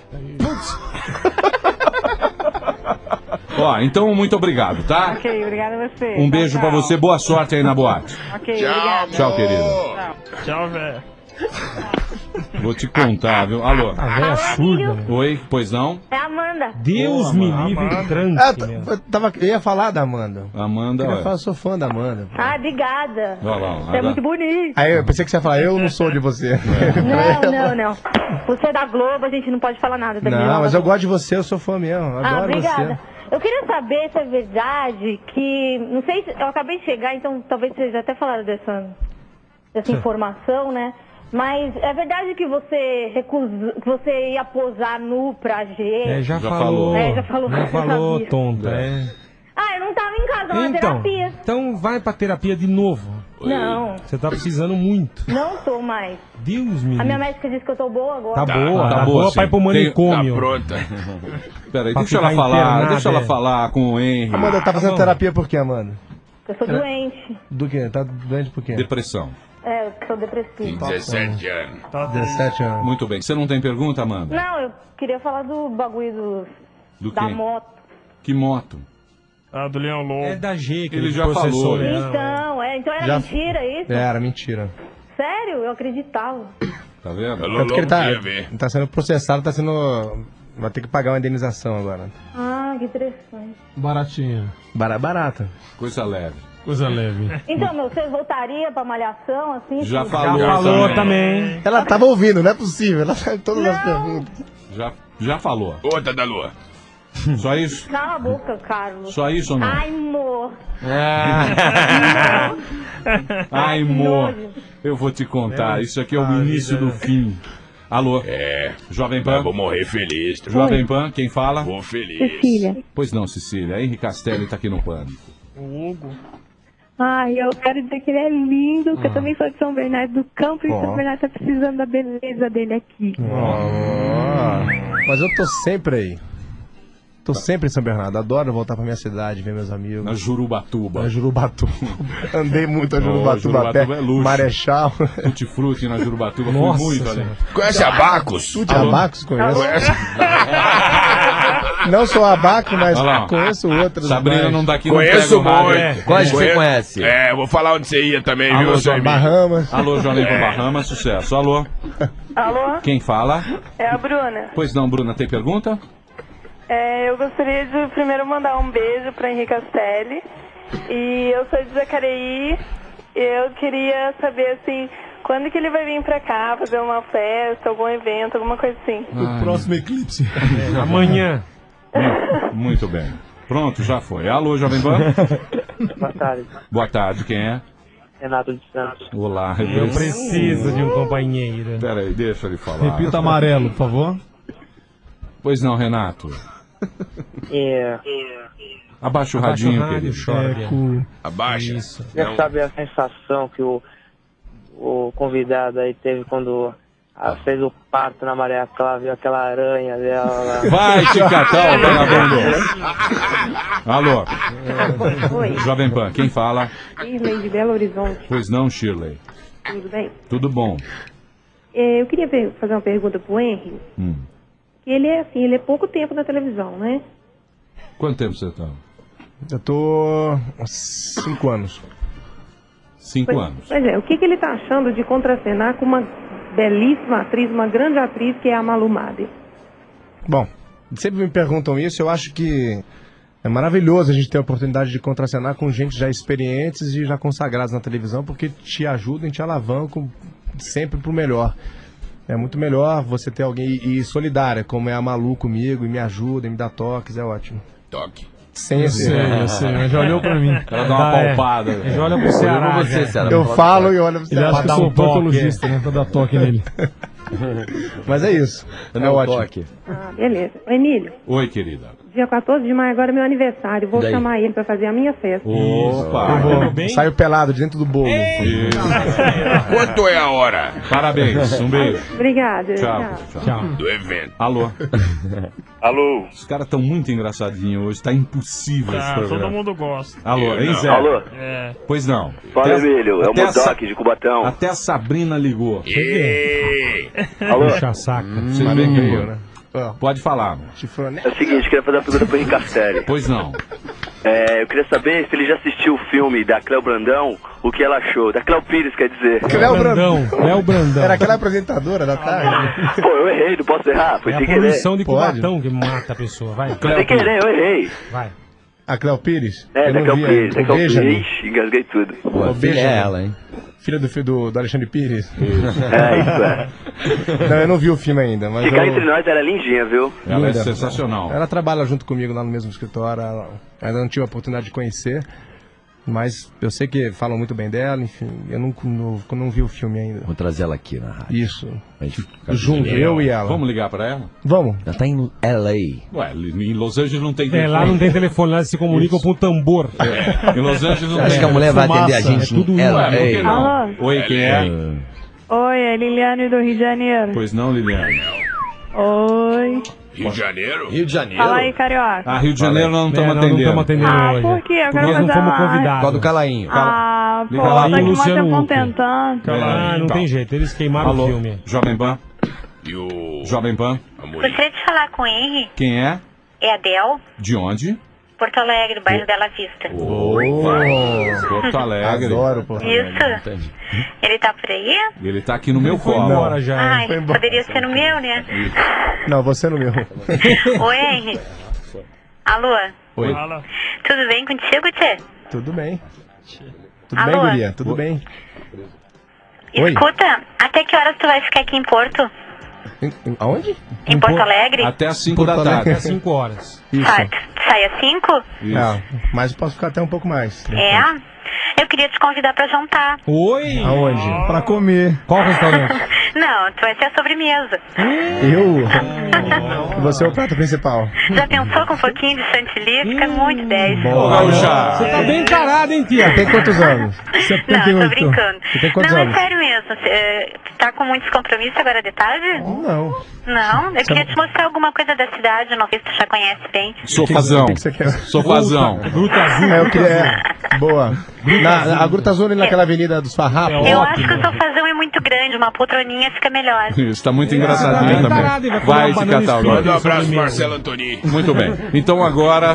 Ó, então muito obrigado, tá?
Ok, obrigada a você.
Um beijo pra você, boa sorte aí na boate.
Ok, obrigada.
Tchau, querida.
Tchau, velho.
Vou te contar, viu? Alô?
A velha surda. né?
Oi, pois não?
É a Amanda.
Deus me livre de transe.
Eu ia falar da Amanda.
Amanda,
Eu
ué.
sou fã da Amanda.
Ah, obrigada.
Vai lá,
Você é muito bonito.
Aí eu pensei que você ia falar, eu não sou de você.
Não. Você é da Globo, a gente não pode falar nada da minha
Não, mas
nova-
eu gosto de você, eu sou fã mesmo. Eu adoro
obrigada.
você.
Eu queria saber se é verdade que... Não sei se... Eu acabei de chegar, então talvez vocês até falaram dessa informação, né? Mas é verdade que você recusou... Que você ia posar nu pra G?
Já falou.
Já falou.
Já falou,
sabia.
tonta. É.
Ah, eu não tava em casa, na
Então,
terapia.
então vai pra terapia de novo.
Não,
Você tá precisando muito.
não tô mais.
Deus me
A minha
livre.
médica disse que eu tô boa agora.
Tá boa, tá boa
sim.
pra ir pro manicômio.
Tá pronta.
Peraí,
Pra
deixa ela
ficar
falar,
internada,
deixa ela
é.
falar com o Henry.
Amanda, tá fazendo terapia por quê, Amanda?
Eu sou doente.
Do quê? Tá doente por quê?
Depressão.
É, eu sou depressiva.
17 anos.
17 anos.
Muito bem. Você não tem pergunta, Amanda?
Não, eu queria falar do bagulho
Do
da
quê?
moto.
Que moto?
Ah, do Leão Lobo.
É da G que
Ele já
processou
falou,
o
né?
Leão.
Então era
Já-
mentira isso?
Era mentira.
Sério? Eu acreditava.
Tá vendo?
Tanto que ele tá sendo processado, tá sendo... Vai ter que pagar uma indenização agora.
Ah, que interessante.
Baratinha. Barata.
Coisa leve.
Coisa leve.
Então, você voltaria pra malhação, assim?
Já
se-
falou,
Já falou também.
Ela tava ouvindo, não é possível. Ela sabe todas as perguntas.
Já falou.
Outra da lua.
Só isso?
Cala a boca, Carlos.
Só isso ou não?
Ai, amor.
Ai, amor. Eu vou te contar. Isso aqui é o início do fim. Alô?
É.
Jovem Pan?
Eu vou morrer feliz.
Jovem Pan, quem fala?
Vou feliz.
Cecília.
Pois não, Cecília. Henry Castelli tá aqui no Pânico.
O Hugo.
Ai, eu quero dizer que ele é lindo, que eu também sou de São Bernardo do Campo e São Bernardo tá precisando da beleza dele aqui.
Mas eu tô sempre aí. Tô sempre em São Bernardo. Adoro voltar pra minha cidade, ver meus amigos.
Na Jurubatuba.
Na Jurubatuba. Andei muito a
Oh,
Jurubatuba a pé.
Jurubatuba é luxo.
Marechal.
Tutti Frutti na Jurubatuba.
Nossa
Fui muito ali.
Senhora.
Conhece Abacos?
Tutti Abacos conheço. Não sou abaco, mas
Olha lá.
conheço outros.
Sabrina
mais.
não tá aqui,
Conheço
não pega o
muito.
rádio.
Quais você conhece?
É, vou falar onde você ia também, viu,
Alô,
seu amigo?
Bahamas.
Alô, Jovem Pan Bahamas, sucesso. Alô,
Alô?
quem fala?
É a Bruna.
Pois não, Bruna, tem pergunta?
Eu gostaria de primeiro mandar um beijo para Henry Castelli. E eu sou de Jacareí. Eu queria saber, assim, quando que ele vai vir pra cá fazer uma festa, algum evento, alguma coisa assim.
O próximo eclipse.
Amanhã.
Muito bem. Pronto, já foi. Alô, Jovem Pan?
Boa tarde.
Boa tarde, quem é?
Renato de Santos.
Olá,
Eu preciso de um companheiro.
Pera aí, deixa ele falar.
Repita amarelo, por favor.
Pois não, Renato. Abaixa o
Abaixa
radinho,
o rádio,
querido.
chora.
Abaixa.
Isso.
Quer saber a sensação que o convidado aí teve quando fez o parto na Maria Clara, viu aquela aranha dela lá.
Vai te catar, o vagabundo. Alô,
Oi,
Jovem Pan, quem fala?
Shirley de Belo Horizonte,
Pois não, Shirley.
tudo bem?
Tudo bom?
Eu queria fazer uma pergunta pro Henry,
Hum.
que ele é assim, ele é pouco tempo na televisão, né?
Quanto tempo você tá?
Eu tô há 5 anos.
5 anos.
Pois é, o que ele tá achando de contracenar com uma belíssima atriz, uma grande atriz que é a Malu Mader?
Bom, sempre me perguntam isso, eu acho que é maravilhoso a gente ter a oportunidade de contracenar com gente já experientes e já consagrados na televisão, porque te ajudam e te alavancam sempre pro melhor. É muito melhor você ter alguém e solidária, como é a Malu comigo, e me ajuda, e me dá toques, é ótimo.
Toque.
Sem
Eu sei, já olhou pra mim.
Ela dá uma palpada.
Ele já olha pro Ceará.
Olhou pra você,
já.
Ceará.
Eu falo e olho pra você.
Ele acha
Pra
que
dar
eu sou
um toque,
proctologista, né? Pra dar toque nele.
Mas é isso. É ótimo.
Ah, beleza. Ô, Emílio,
Oi, querida.
dia 14 de maio agora é meu aniversário. Vou
Daí?
chamar ele pra fazer a minha festa.
Opa!
Saiu pelado de dentro do bolo.
Quanto é a hora?
Parabéns, um beijo.
Obrigada.
Tchau.
Do evento.
Alô?
Alô?
Os caras estão muito engraçadinhos hoje, tá impossível esse programa.
Todo mundo gosta.
Alô, hein, Zé?
Alô?
É.
Pois não.
Fala, Emílio, é o
até a
Modoc de Cubatão.
Até a Sabrina ligou.
Alô?
Puxa saco.
Você vê que né? Pode falar, mano.
É o seguinte, queria fazer uma pergunta pro Henrique Castelli.
Pois não.
Eu queria saber se ele já assistiu o filme da Cléo Brandão, o que ela achou. Da Cléo Pires, quer dizer.
Cléo Brandão.
Cléo Brandão.
Era aquela apresentadora da tarde.
Pô, eu errei, não posso errar. Foi
É a
sem querer.
poluição de Cubatão que mata a pessoa. Vai.
Foi sem querer, eu errei.
Vai.
A Cléo Pires?
É,
Eu
da
não
Cléo
vi
Pires. Da
ainda.
Cléo
O Benjamin.
Pires. Ixi, engasguei tudo.
O Benjamin.
é ela, hein?
Filha do Alexandre Pires?
É, isso é.
Não, eu não vi o filme ainda, mas
Ficar
eu...
entre nós era lindinha, viu?
Ela é
Linda.
sensacional.
Ela trabalha junto comigo lá no mesmo escritório, ainda não tive a oportunidade de conhecer, mas eu sei que falam muito bem dela, enfim, eu não vi o filme ainda.
Vou trazer ela aqui na rádio.
Isso.
Pra gente ficar
Junto, eu e ela.
Vamos ligar pra ela?
Vamos.
Ela tá em LA.
Ué, em Los Angeles não tem
É,
telefone.
lá não tem telefone, lá eles se comunicam com um tambor.
Em Los Angeles não
Você
tem.
acha que a mulher vai atender a gente
É tudo
em
isso.
LA?
Por que não?
Alô?
Oi, quem é?
Oi, é Liliane do Rio de Janeiro.
Pois não, Liliane?
Oi.
Rio de Janeiro?
Rio de Janeiro?
Fala aí, carioca.
Ah, Rio de Janeiro nós não estamos
Não estamos
atendendo.
atendendo hoje.
Por quê? Eu
Porque
quero
nós não
fazer
fomos
uma...
convidados.
Qual do Calainho?
Ah, pô,
Liga lá,
tá aqui um
Luciano
tempão
Huck.
tentando.
Não tem jeito, eles queimaram
Alô,
o filme.
Jovem Pan?
E o...
Jovem Pan?
Gostaria de falar com o Henry.
Quem é?
É a Del,
De onde?
Porto Alegre, bairro Bela Vista.
Porto Alegre.
Adoro, pô.
Isso. Ele tá por aí?
Ele tá aqui no meu
Foi
colo.
embora já.
Ai,
foi embora.
poderia ser no meu, né?
Não, você no meu.
Oi, Henry. Alô?
Oi.
Fala.
Tudo bem contigo, Tchê?
Tudo bem. Tudo
Alô?
bem, guria? Tudo bem. Oi.
Escuta, até que horas tu vai ficar aqui em Porto?
Aonde?
Em Porto Alegre?
Até as 5
Porto
da tarde.
Alegre.
Até 5 horas.
Isso.
Sai às 5?
É, mas eu posso ficar até um pouco mais.
É? Eu queria te convidar pra jantar.
Oi!
Aonde? Pra comer.
Qual restaurante?
Não, tu vai ser a sobremesa.
Eu? E você é o prato principal.
Já pensou com um pouquinho de chantilly? Fica muito 10.
Ô, Gaúcha.
Você tá bem encarado, hein, tia?
Você tem quantos anos?
Não, tô brincando.
Você tem quantos
Não,
anos?
é sério mesmo. Tu tá com muitos compromissos agora de tarde?
Não.
Não, eu queria te mostrar alguma coisa da cidade, não sei se tu já conhece bem.
Sofazão.
O que você quer?
Sofazão.
Gruta Azul.
Eu queria... Boa. A Gruta Azul ali naquela avenida dos Farrapos.
Eu acho que o sofazão é muito grande, uma poltroninha fica melhor.
Isso, tá muito engraçadinho
tarado, hein?
também.
Vai
Vai
comer
te
uma
catar
banana
agora.
Manda um abraço pro Marcelo Antoni.
Muito bem. Então agora...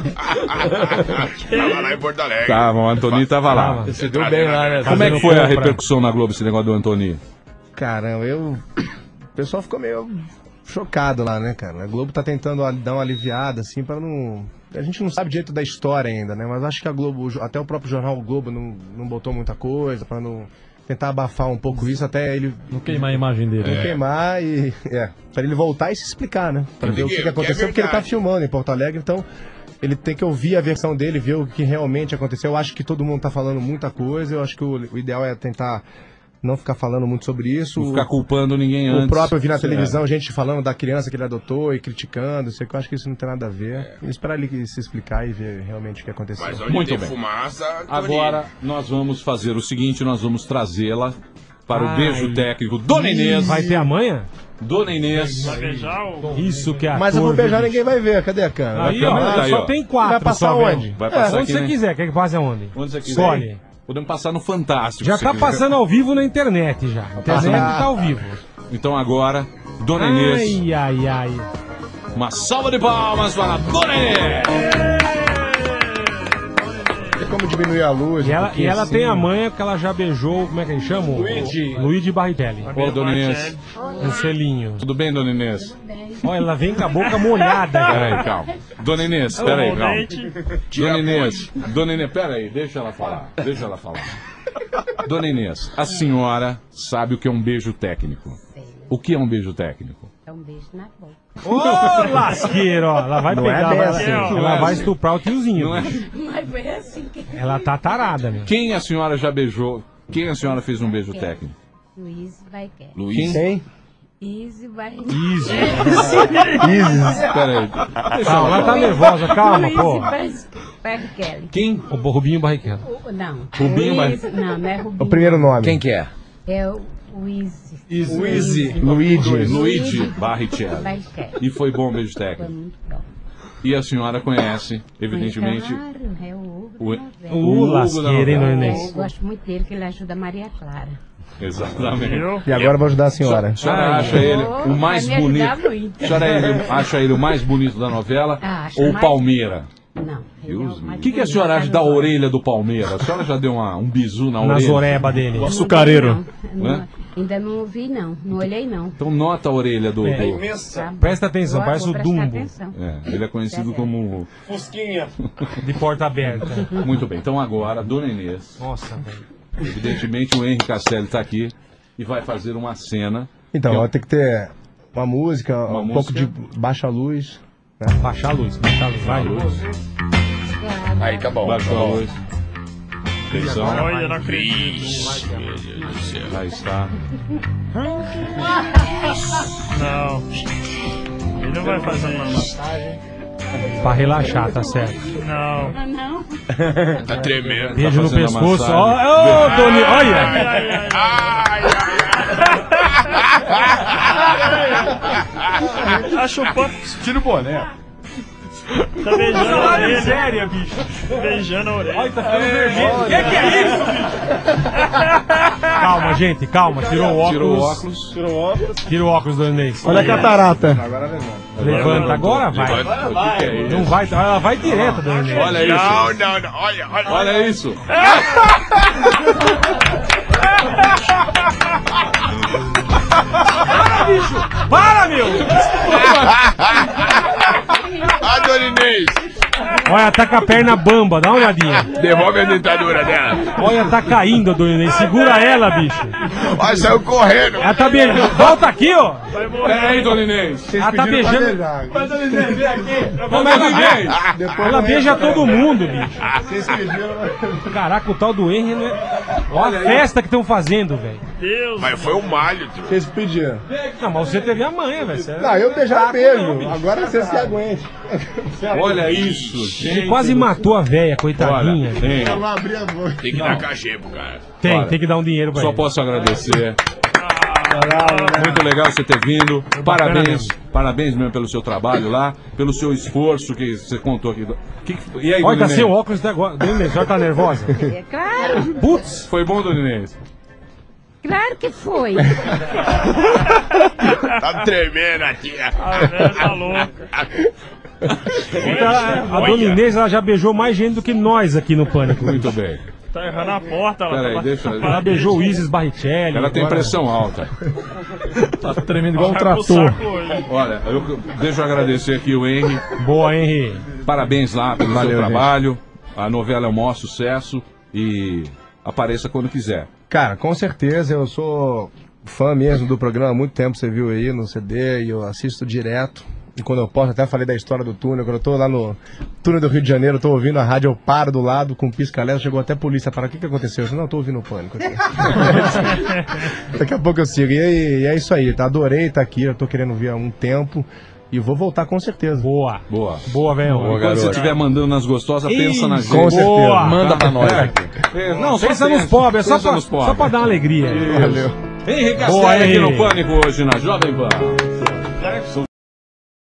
Tava lá em Porto Alegre.
Tá, o Antoni tava lá.
Você deu bem lá, né?
Como é que foi a repercussão na Globo, esse negócio do Antoni?
Caramba, o pessoal ficou meio chocado lá, né, cara? A Globo tá tentando dar uma aliviada, assim, pra não... A gente não sabe direito da história ainda, né? Mas acho que a Globo, até o próprio jornal o Globo não botou muita coisa pra não... Tentar abafar um pouco isso, até ele...
Não queimar a imagem dele.
Não queimar e... pra ele voltar e se explicar, né? Pra ver o que aconteceu, porque ele tá filmando em Porto Alegre, então... Ele tem que ouvir a versão dele, ver o que realmente aconteceu. Eu acho que todo mundo tá falando muita coisa, eu acho que o ideal é tentar... Não ficar falando muito sobre isso.
Não ficar culpando ninguém antes.
O próprio eu vi na
Isso é.
televisão, gente falando da criança que ele adotou e criticando. Sei que eu acho que isso não tem nada a ver. Esperar ele se explicar e ver realmente o que aconteceu.
Mas onde
Muito
tem
bem.
fumaça, Antoni.
Agora nós vamos fazer o seguinte, nós vamos trazê-la para o beijo técnico. Dona Inês.
Vai ter amanhã?
Dona Inês.
Vai beijar o...
Isso que é a
Mas eu vou beijar, ninguém vai ver. Cadê a câmera?
Aí,
A câmera
ó,
tá aí,
só
ó.
tem 4.
Vai passar
só,
onde?
velho.
Vai passar
Onde
aqui,
você
né?
quiser, quer que passe aonde?
Onde você quiser.
Escolhe.
Podemos passar no Fantástico.
Já
se
tá
quiser.
passando ao vivo na internet já. A internet tá ao vivo.
Então agora, Dona Inês.
Ai.
Uma salva de palmas para a Dona Inês.
Tem como diminuir a luz?
E ela,
pouquinho
e ela
assim?
tem a manha que ela já beijou, como é que ele chama? Luigi Barritelli.
Ô, Dona Inês.
Um selinho.
Tudo bem, Dona Inês?
Olha, ela vem com a boca molhada.
Peraí, calma. Dona Inês, peraí, calma. Dona Inês, peraí, deixa ela falar. Dona Inês, a senhora sabe o que é um beijo técnico. O que é um beijo técnico?
É um beijo na boca.
Ô, lasqueiro, ó. Ela vai
Não
pegar,
é
vai,
assim,
ela vai estuprar o tiozinho.
Não é?
Mas foi assim que...
Ela tá tarada, meu.
Quem a senhora já beijou? Quem a senhora fez um beijo técnico?
Luiz Baiquer.
Luiz?
Quem?
Easy vai.
Easy.
Peraí.
Calma, ela tá nervosa, calma, pô.
Barrichello.
Quem?
O Rubinho Barrichello.
Não.
Rubinho
Luiz, não, não é Rubinho.
O primeiro nome.
Quem que é?
É o Easy.
Luigi Barrichello.
Barrichello.
E foi bom o beijo
Foi
técnico.
muito bom.
E a senhora conhece, evidentemente,
Claro, é o Hugo.
o
Hugo
lasqueira, hein,
novela.
Inês?
Eu gosto muito dele, que ele ajuda a Maria Clara.
Exatamente.
E agora eu vou ajudar a senhora.
A senhora acha ele o mais
vai me ajudar
bonito?
muito.
A senhora acha ele o mais bonito da novela
Acho
ou
mais-
Palmeira?
Não.
Deus me- O que a senhora acha da orelha do Palmeira? A senhora já deu um bizu na
Nas
orelha?
orebas dele.
O açucareiro.
Não, ainda não vi, não. Não olhei, não.
Então nota a orelha do...
É.
do-
Tá bom.
Presta atenção,
Vou-
parece
vou
o
prestar
Dumbo.
atenção.
Ele é conhecido como...
Fusquinha.
De porta aberta.
Muito bem, então agora, Dona Inês,
Nossa, velho.
evidentemente o Henry Castelli está aqui e vai fazer uma cena.
Então,
que é-
vai ter que ter uma música,
Uma
um pouco
música.
de baixa luz. Né?
Baixa a luz, vai.
Aí, tá bom.
Baixa
tá
a
bom.
luz. Atenção.
Olha, eu não acredito.
Já está.
Não. Ele não vai fazer uma massagem.
Pra relaxar, tá certo.
Não.
Não.
Tá tremendo.
Beijo no
fazendo a
pescoço.
massagem.
Ó, ô, Doni, olha.
Tá chupando.
Tira o boné.
Tá beijando a orelha.
Séria, bicho.
Beijando a orelha.
Olha, tá ficando vermelho. O que é isso, bicho? Calma, gente, calma. Tirou o óculos.
Tirou o óculos.
Tirou o óculos.
Tira o óculos do Inês.
Olha a catarata.
Levanta, agora vai.
Levanta. O que é isso?
Não vai, ela vai direto, Dona Inês.
Olha isso.
Não. Olha.
Olha isso.
Para, bicho! Para, meu!
A Dona Inês.
Olha, tá com a perna bamba, dá uma olhadinha.
Devolve a dentadura dela.
Olha, tá caindo, Dona Inês. Segura ela, bicho.
Vai, saiu correndo.
Ela tá beijando. Volta aqui, ó.
Peraí, Dona Inês.
Ela tá beijando.
Mas Dona Inês, vem aqui.
Como é que ela beija todo mundo, bicho.
Vocês pediram.
Caraca, o tal do Henry, né? Olha a festa que estão fazendo, velho.
Deus.
Mas foi o malho, tio.
Vocês pediram.
Não, mas você teve a manha, velho. Você-
Não, eu beijar beijo. Agora vocês se aguentem.
Olha isso,
Ele
gente.
quase matou a véia, coitadinha.
Olha, tem.
Eu vou abrir a boca.
Tem que dar cachê pro cara.
Tem que dar um dinheiro pra
Só
ele.
posso agradecer. Muito legal você ter vindo. Parabéns. Parabéns mesmo pelo seu trabalho lá, pelo seu esforço que você contou aqui. E aí,
Olha, tá
Dona
sem
Inês?
óculos até agora. Dona Inês, a senhora tá nervosa?
É claro.
Putz!
Foi bom, Dona Inês?
Claro que foi.
Tá tremendo a tia.
A velha tá louca.
A Dona Inês ela já beijou mais gente do que nós aqui no Pânico.
Muito bem.
Tá errando a porta. Ela
Peraí,
tá
deixa.
Ela beijou o Isis Barrichelli.
Ela tem
agora-
pressão alta.
Tá tremendo igual um
Vai pro
trator.
saco hoje.
Olha, deixa eu agradecer aqui o Henry.
Boa, Henry.
Parabéns lá pelo
Valeu,
seu
gente.
trabalho. A novela é um maior sucesso e apareça quando quiser.
Cara, com certeza, eu sou fã mesmo do programa há muito tempo, você viu aí no CD, e eu assisto direto. E quando eu posso, até falei da história do túnel, quando eu tô lá no túnel do Rio de Janeiro, eu tô ouvindo a rádio, eu paro do lado com um pisca-alerta, chegou até a polícia para o que aconteceu? Eu falei, não, eu tô ouvindo o Pânico aqui. Daqui a pouco eu sigo. E é isso aí, tá? Adorei estar aqui, eu tô querendo vir há um tempo. E vou voltar com certeza.
Boa.
Boa.
Boa, velho.
Quando você estiver mandando nas gostosas, pensa na gente.
Com certeza.
Boa.
Manda pra nós.
Não, pensa nos pobres, é
Pensa nos pobres.
só pra dar uma alegria.
Valeu.
Henry
Boa,
Castelli aqui
Henry.
no Pânico hoje na Jovem Pan.